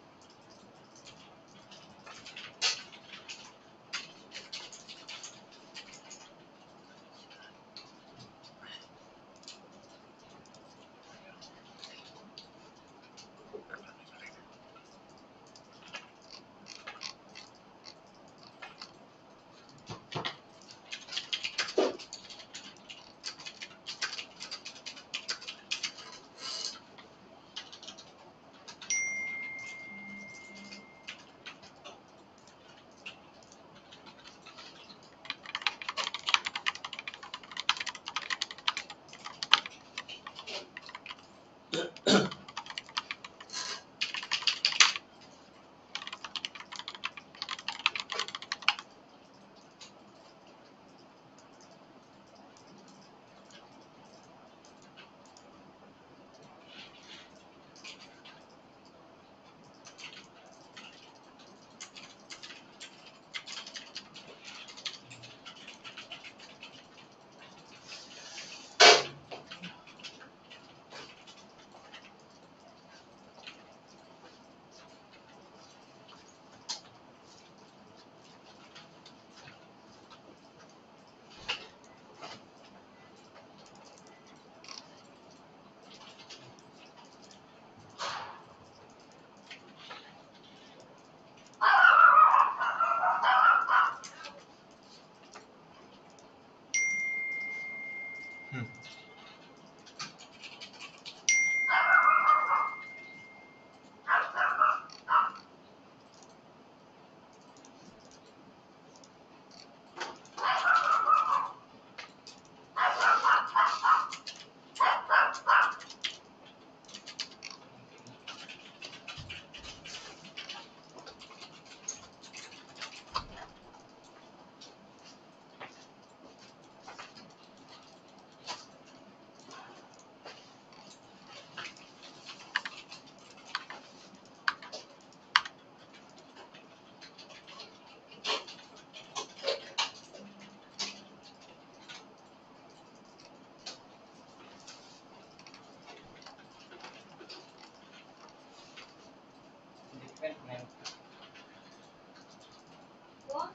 Ủa?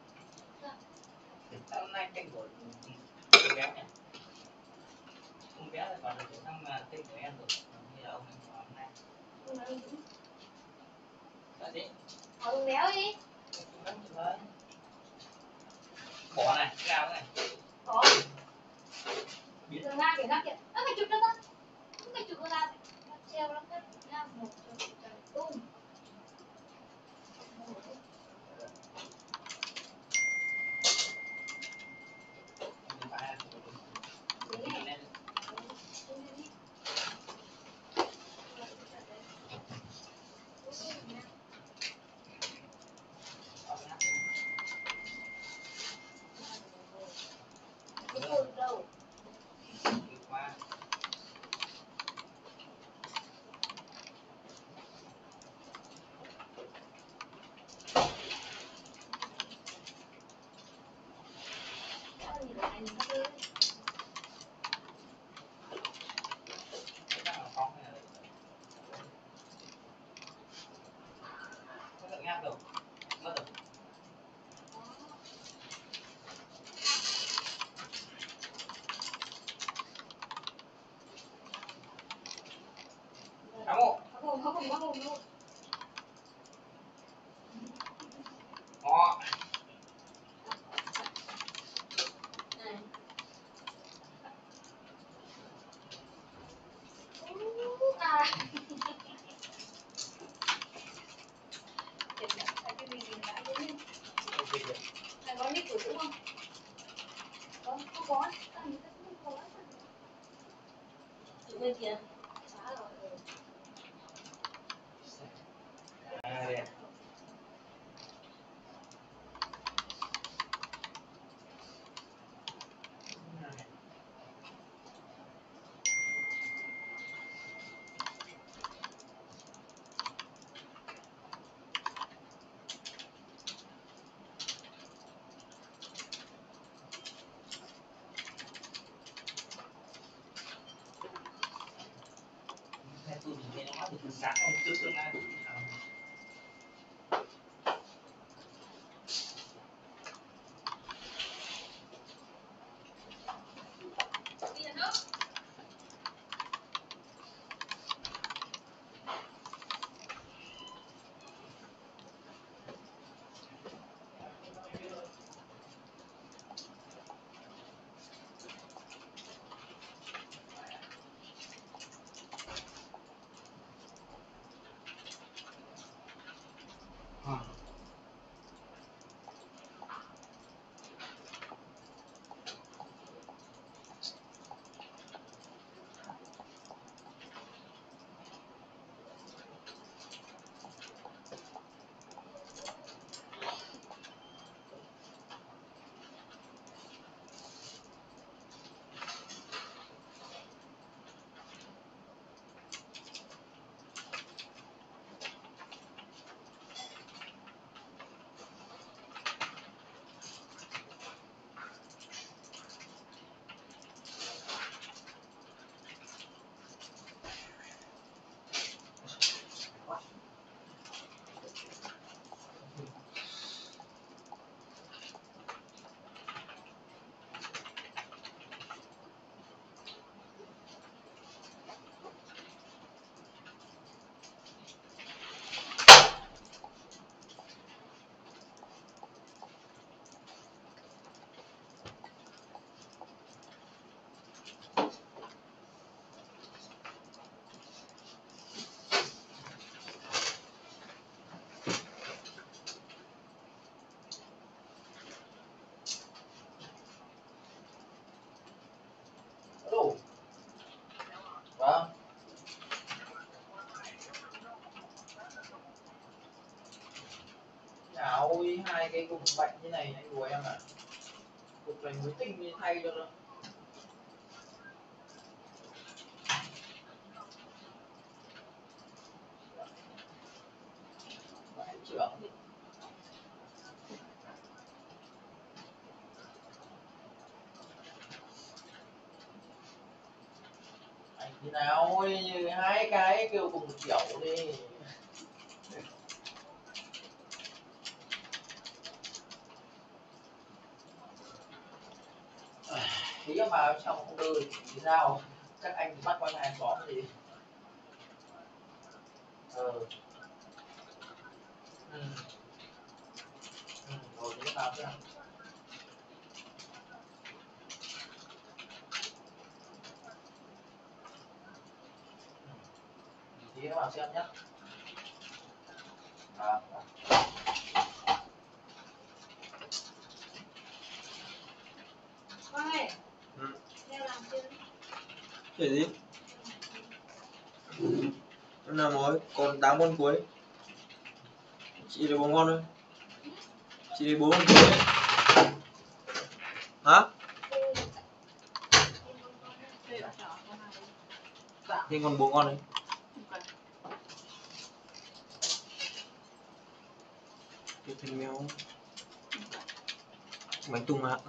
Hôm nay kênh của béo nhỉ? Ông béo lại còn được cái thằng mà kênh của em rồi. Bây giờ ông ấy bảo hôm nay. Không nói gì. Sao thế? Hỏi con béo đi. Không có gì hết. một cho trời tung. Đâu Amo, không không không không không họ này. À. Cái gì gì đã đi. Này có nick của Dũng không? Có, không có. Sao người ta không có? Tụi bên kia. Xóa rồi. à, đây. Tôi nhìn thấy nó từ từ sáng không trước tương lai tôi thảo Đi là nước. à. Alo. Vâng. Nào ôi hai cái cục bệnh như này anh của em à. Cục này mới tinh đi thay cho nó. Phải trưởng thì anh thế nào ôi như hai cái kêu cùng một kiểu đi. Tí mà trong không đưa thì sao chắc anh bắt qua hàng xóm gì. Ờ. Ừ. Ừ. Rồi thế nào thế nào. Tí nó vào xem nhá. À, Con ơi. Ừ. Leo làm chưa? Cái gì? Nó nào rồi, còn tám con cuối. Chị được bốn con thôi. Chị đi bốn con cuối. Hả? Thêm còn bốn con đấy. Cái thịt mèo. Bánh tung ạ.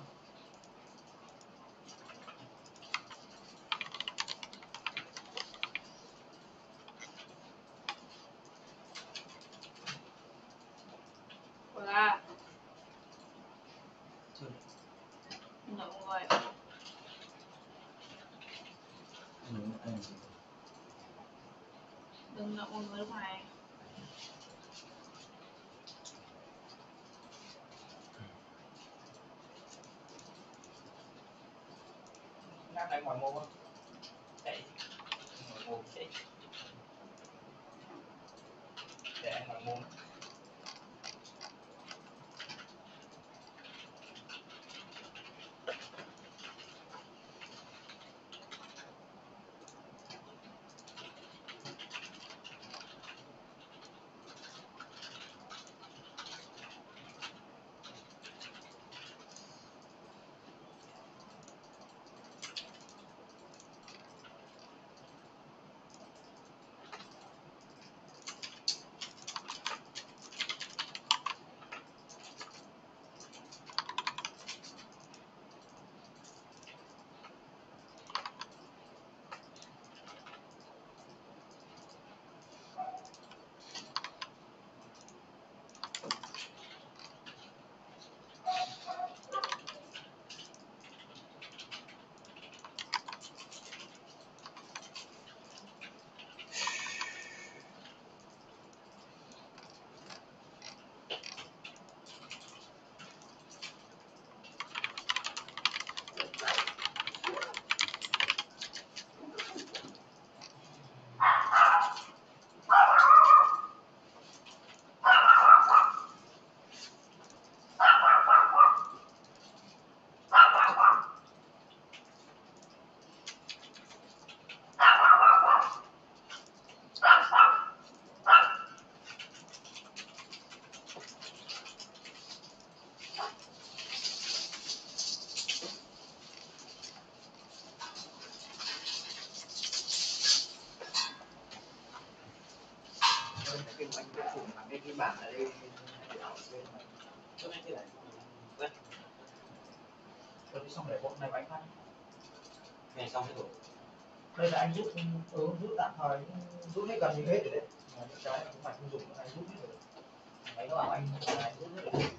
Là mọi người đừng nợ mọi người lúc này. ngáp này ngoài mồm không? Chạy. Ngoài mồm chạy. Để anh ngoài mồm. Cái bánh cái phủ mà cái cái bảng ở đây để ở bên này. Cho nên thế này. Đây. Rồi đi xong để bộ này bánh ăn. Này xong hết rồi. Đây là anh rút ừ, rút tạm thời rút hết gần như hết rồi đấy. Mà những cái mà cũng phải không dùng cái này rút hết rồi. Đấy nó bảo anh này rút hết rồi.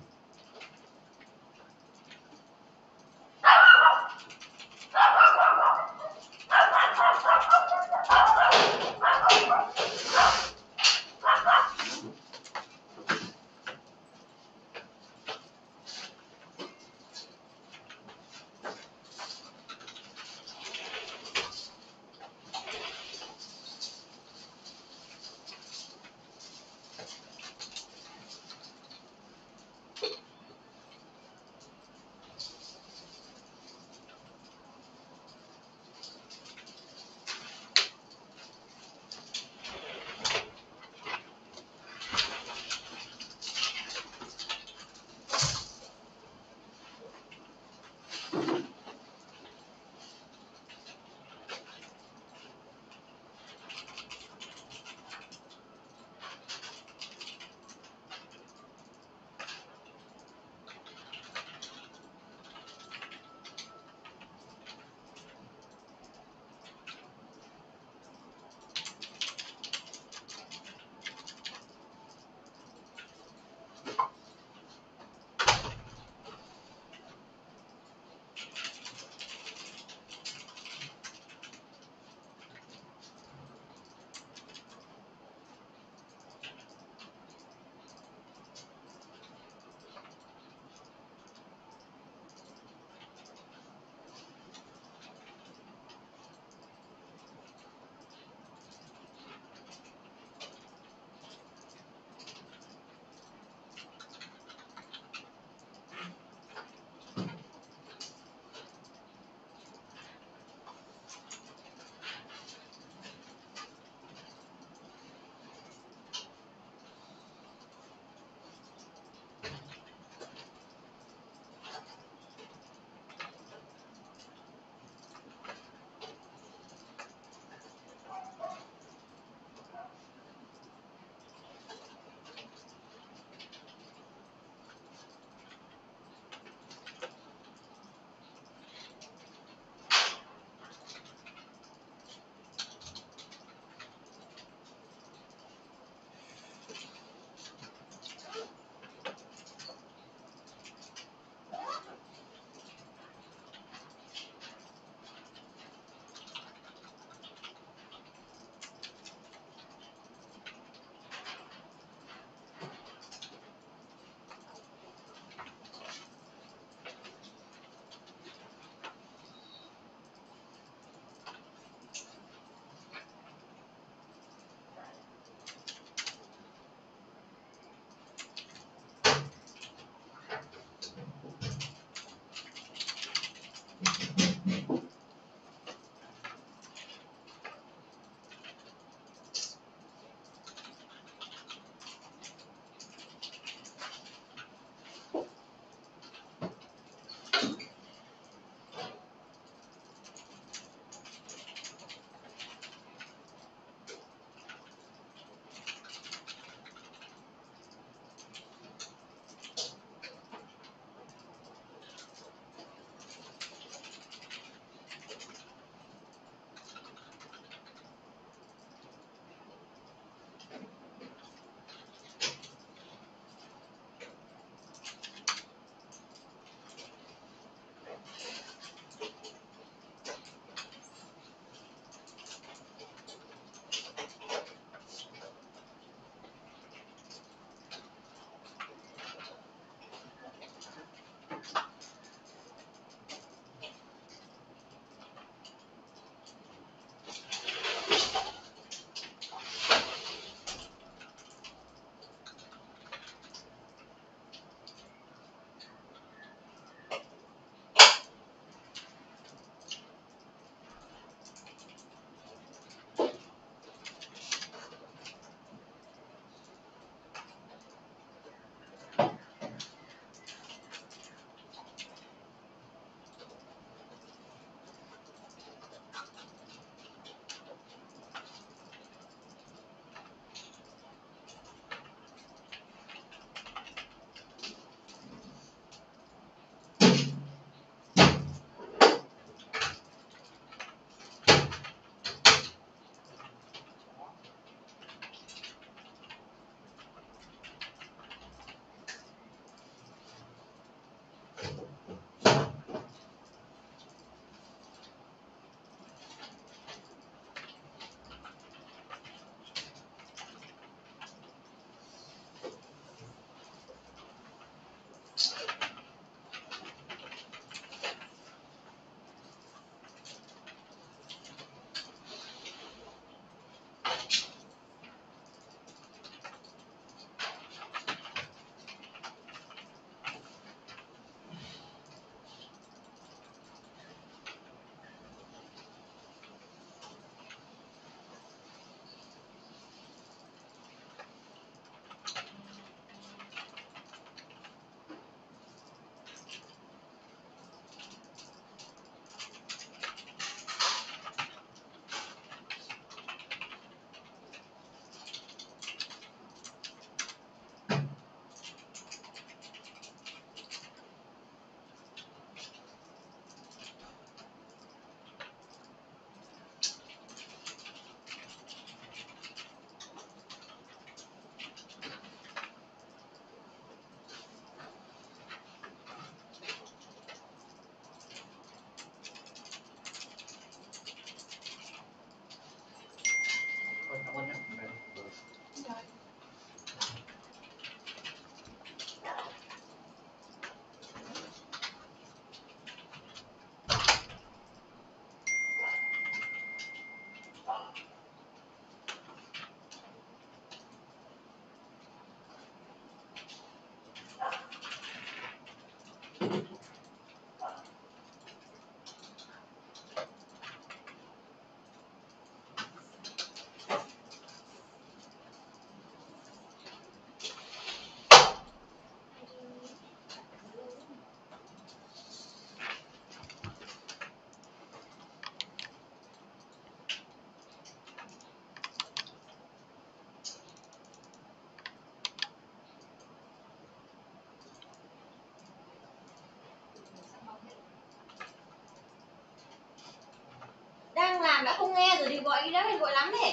không nghe rồi thì gọi đi đấy, gọi lắm đấy.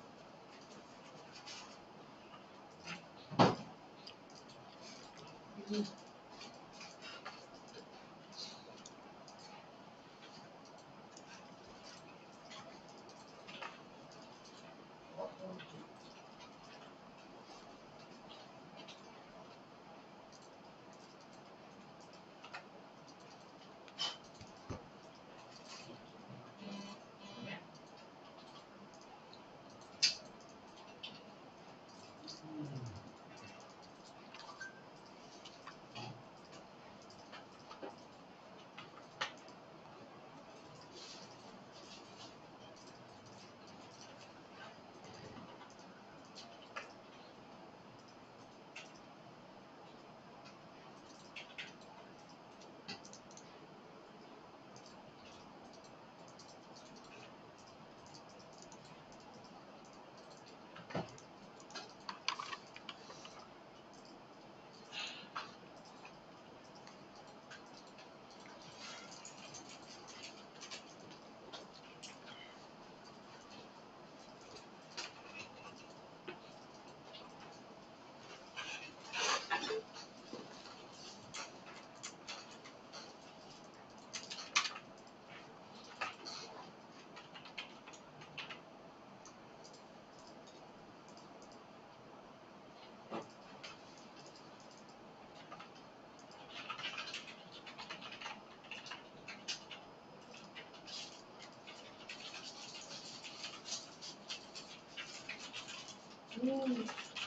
Ừ.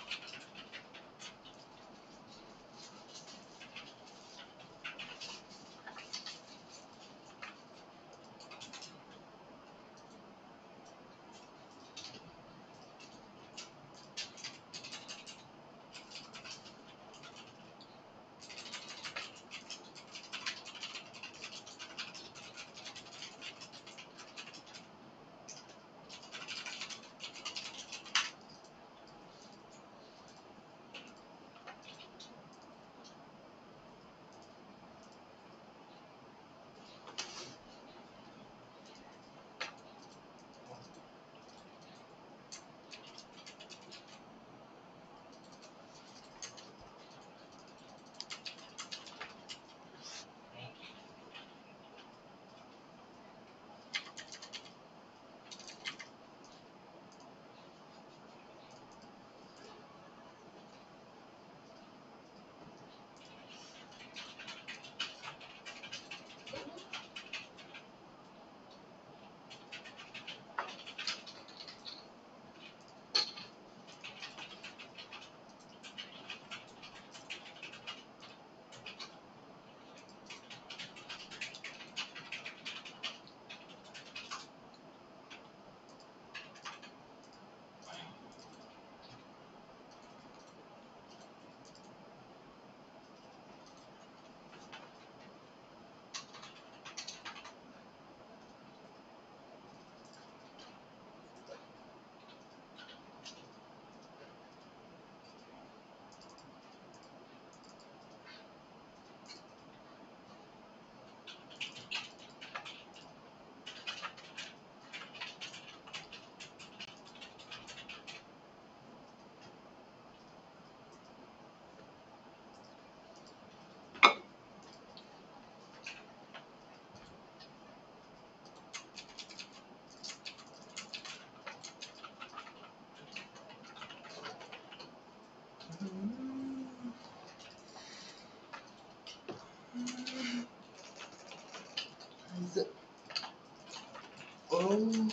Oh.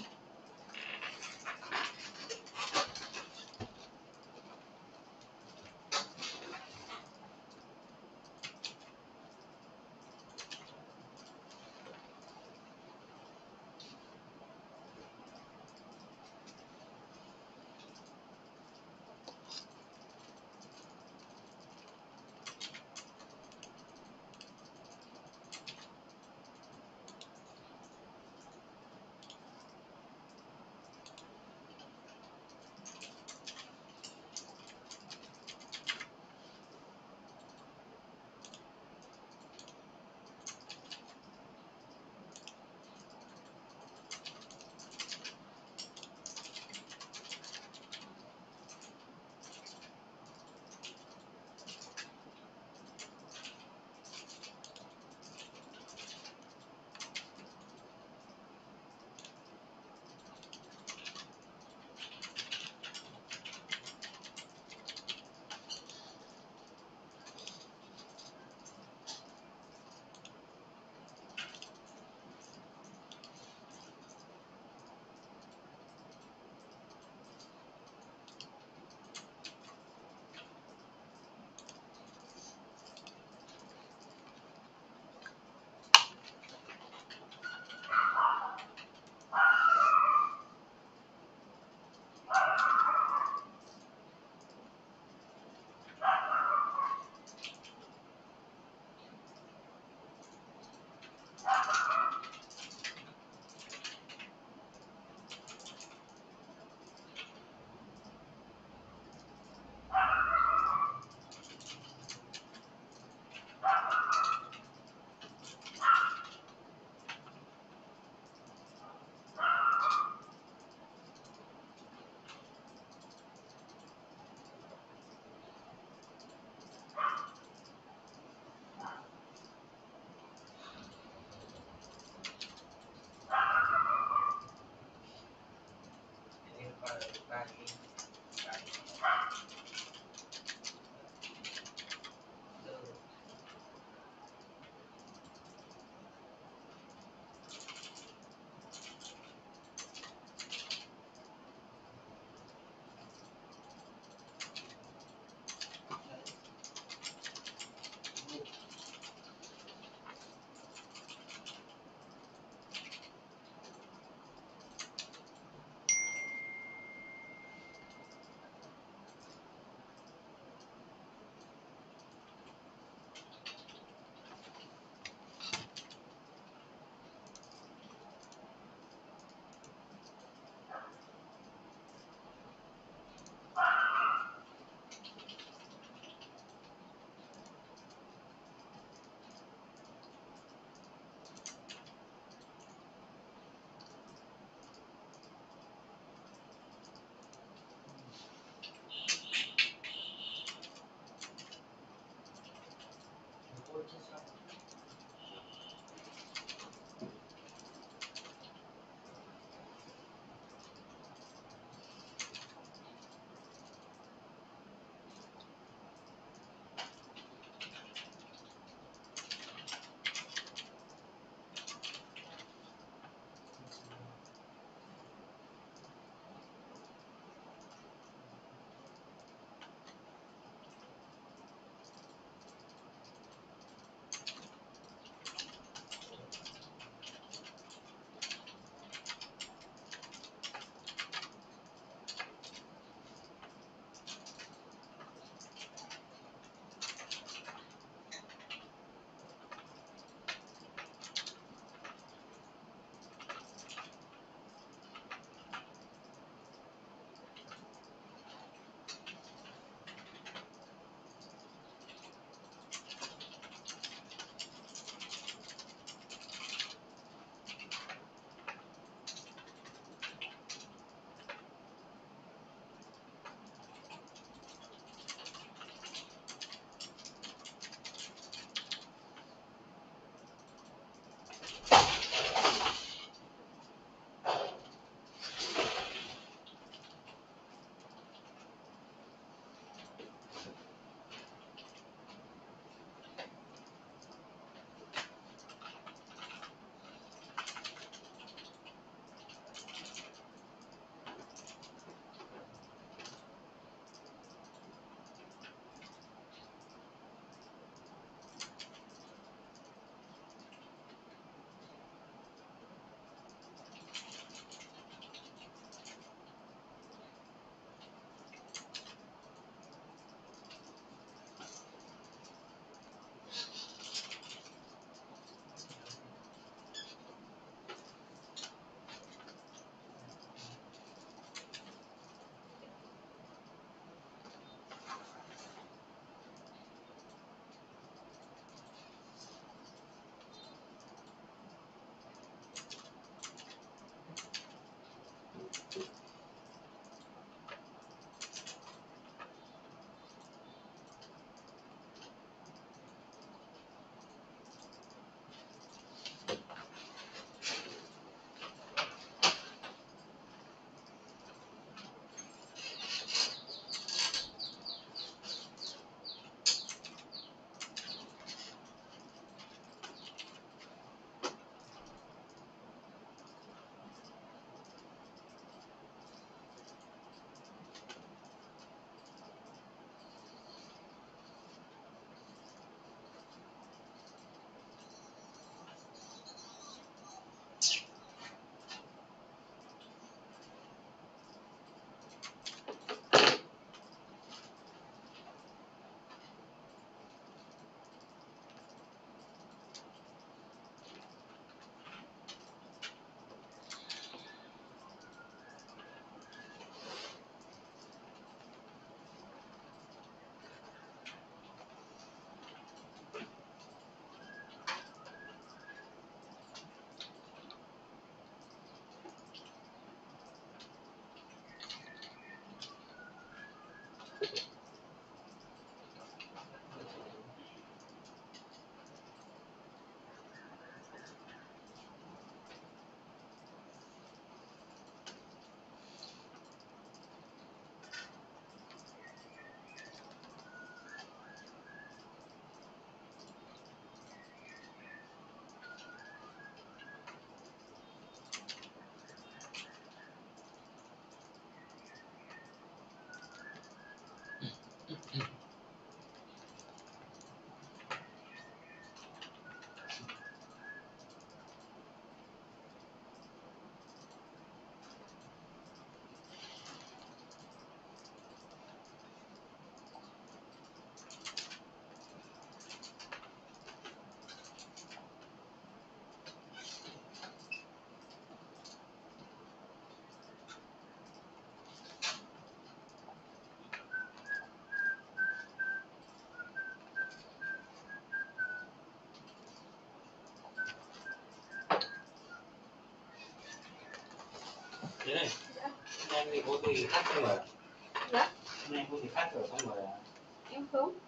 Thế này, em thì có gì khác không rồi? Dạ? Em có gì khác rồi không rồi à? Em không.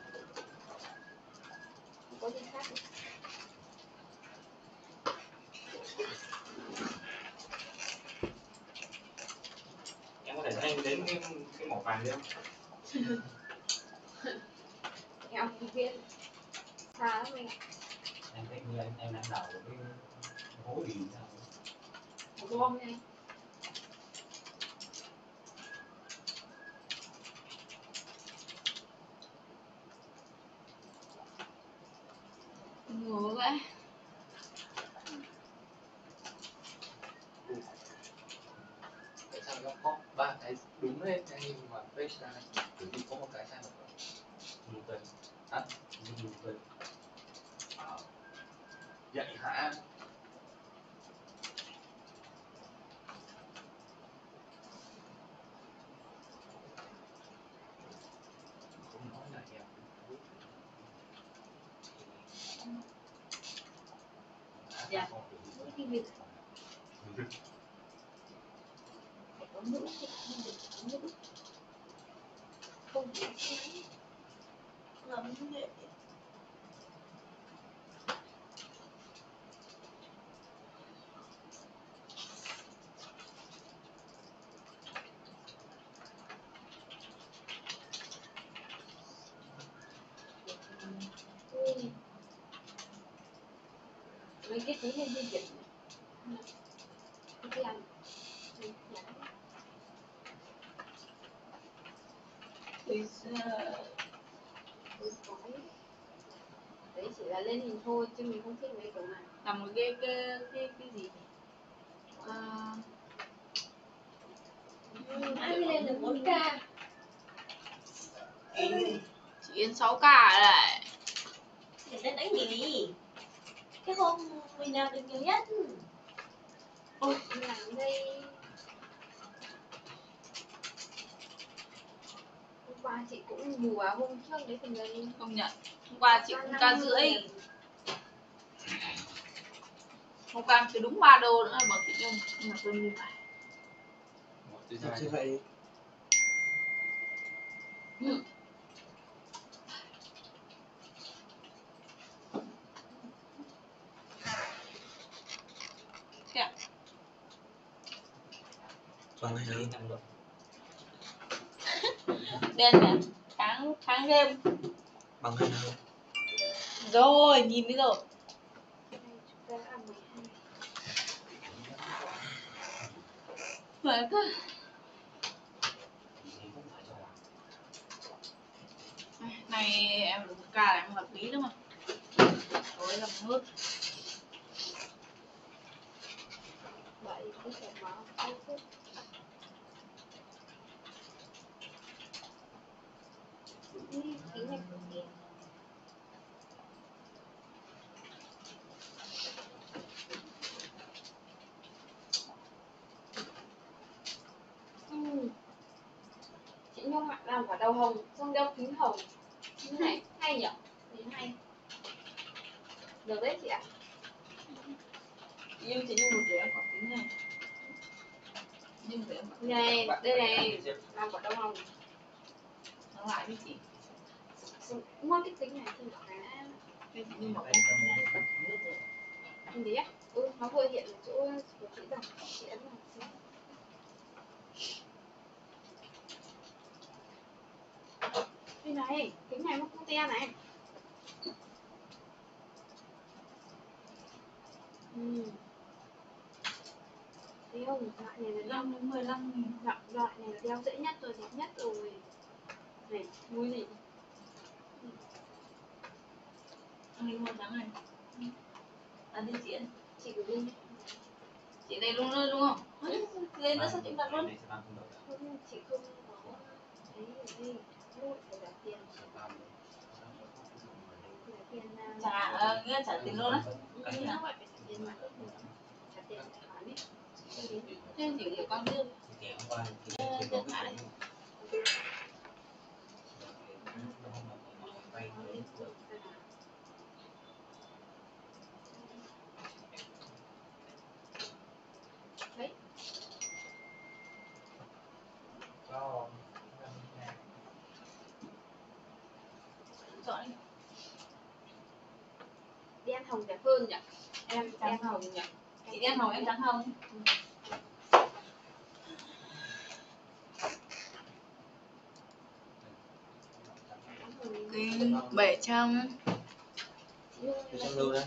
Không có gì khác. Em có thể cho anh đến cái, cái mỏ vàng đi không? Em không biết. Xa lắm anh ạ. Em thấy như em, em đang đào được cái hố gì sao? Một bom này. Ngủ vậy. Tại sao nó có ba cái đúng hết nhưng mà page ra chỉ có một cái sai một cái. Một cái. À, một cái. À. Vậy hả? Không nói là em. Dạ. Cái việc có nữ thì không được có nữ. Không được Ngấm vậy. mấy cái tí lên di chuyển cái làm Thì đấy chỉ là lên hình thôi chứ mình không thích mấy kiểu này. làm một cái cái cái cái gì À, ai lên được bốn k chỉ in sáu k lại. thì lên đánh nghỉ cái hôm mình làm được nhiều nhất. Ôi làm đây hôm qua chị cũng bù à, hôm trước đấy thì người Không nhận, hôm qua chị cũng ca rưỡi, hôm qua em chỉ đúng ba đô nữa là bằng chị Nhung, nhưng mà tôi như vậy. Thật như vậy. Ừ. Kẹo. Bằng hay hơn. Đen nhỉ? Tháng tháng game. Bằng hay hơn. Rồi, nhìn đi rồi. Phải cơ. Này em đúng ca này em hợp lý đúng không? Tối làm nước. vậy cái sẽ máu ăn phút. Đi tí này cũng đi. Ừ. Chị Nhung mặc làm quả đầu hồng xong đeo kính hồng như này hay nhỉ? Nhìn hay. Được đấy chị ạ. Nhưng chị Nhung một rẻ khoảng kính này. Nhưng rẻ mà. Này, đây này, làm quả đầu hồng. nó lại với chị. Mua cái kính này thì khá Cái nhưng mà Đây không trong phải này tắt nước rồi. nhìn thấy á, ừ, nó vừa hiện ở chỗ của chị rồi, chị ấn vào xíu. Đây này, kính này nó cũng te này. Ừ. Thấy không? Loại này là đeo năm đến mười lăm nghìn. loại, loại này là đeo dễ nhất rồi, đẹp nhất rồi. Này, mua gì? Mình mua trắng này. À đi chị Chị gửi link. chị đây luôn luôn đúng không? Lên nó sao chị đặt luôn. Này sẽ làm không được. Không, chị không có ấy ở đây. Mua phải trả tiền. Trả tiền là Trả à, nghe trả tiền luôn á. ừ, nó phải trả tiền mà trả tiền tài khoản ấy. Thế chị gửi con đưa. Kéo qua Đưa đưa cả đấy. Đấy. Chọn đi. Đen hồng đẹp hơn nhỉ? Em Trắng đen hồng hồng nhỉ? Chị đen hồng em trắng hồng. Cái bảy trăm. Cái trong đâu đấy?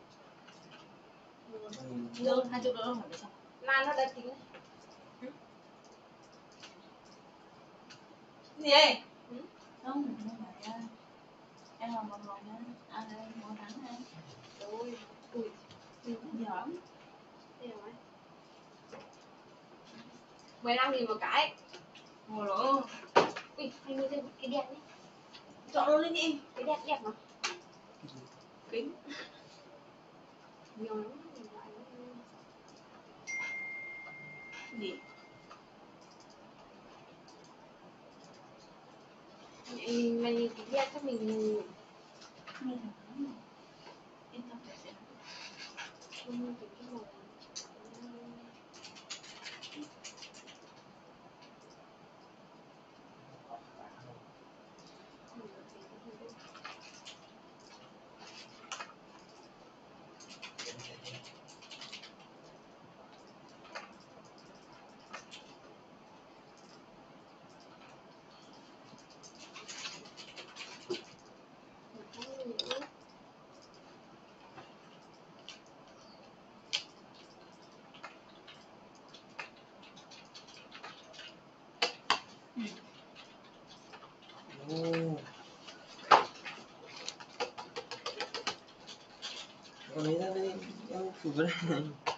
Đâu hai chục đô phải sao? Lan nó đã tính. Gì vậy? Ừ? Không, không phải em làm màu hồng nhá. À đây màu trắng này. Rồi, ui, Giỏi. đây rồi. mười lăm nghìn một cái. Ngồi lỗ. Ui, anh mua thêm cái đen đi. Chọn luôn đi chị. Cái đen đẹp mà. Kính. Nhiều lắm. Gì? Mình mình cái đen cho mình Mình yên tâm để xem. mình cái cái màu Ô. Con lấy ra đây, em phủ vào đây này.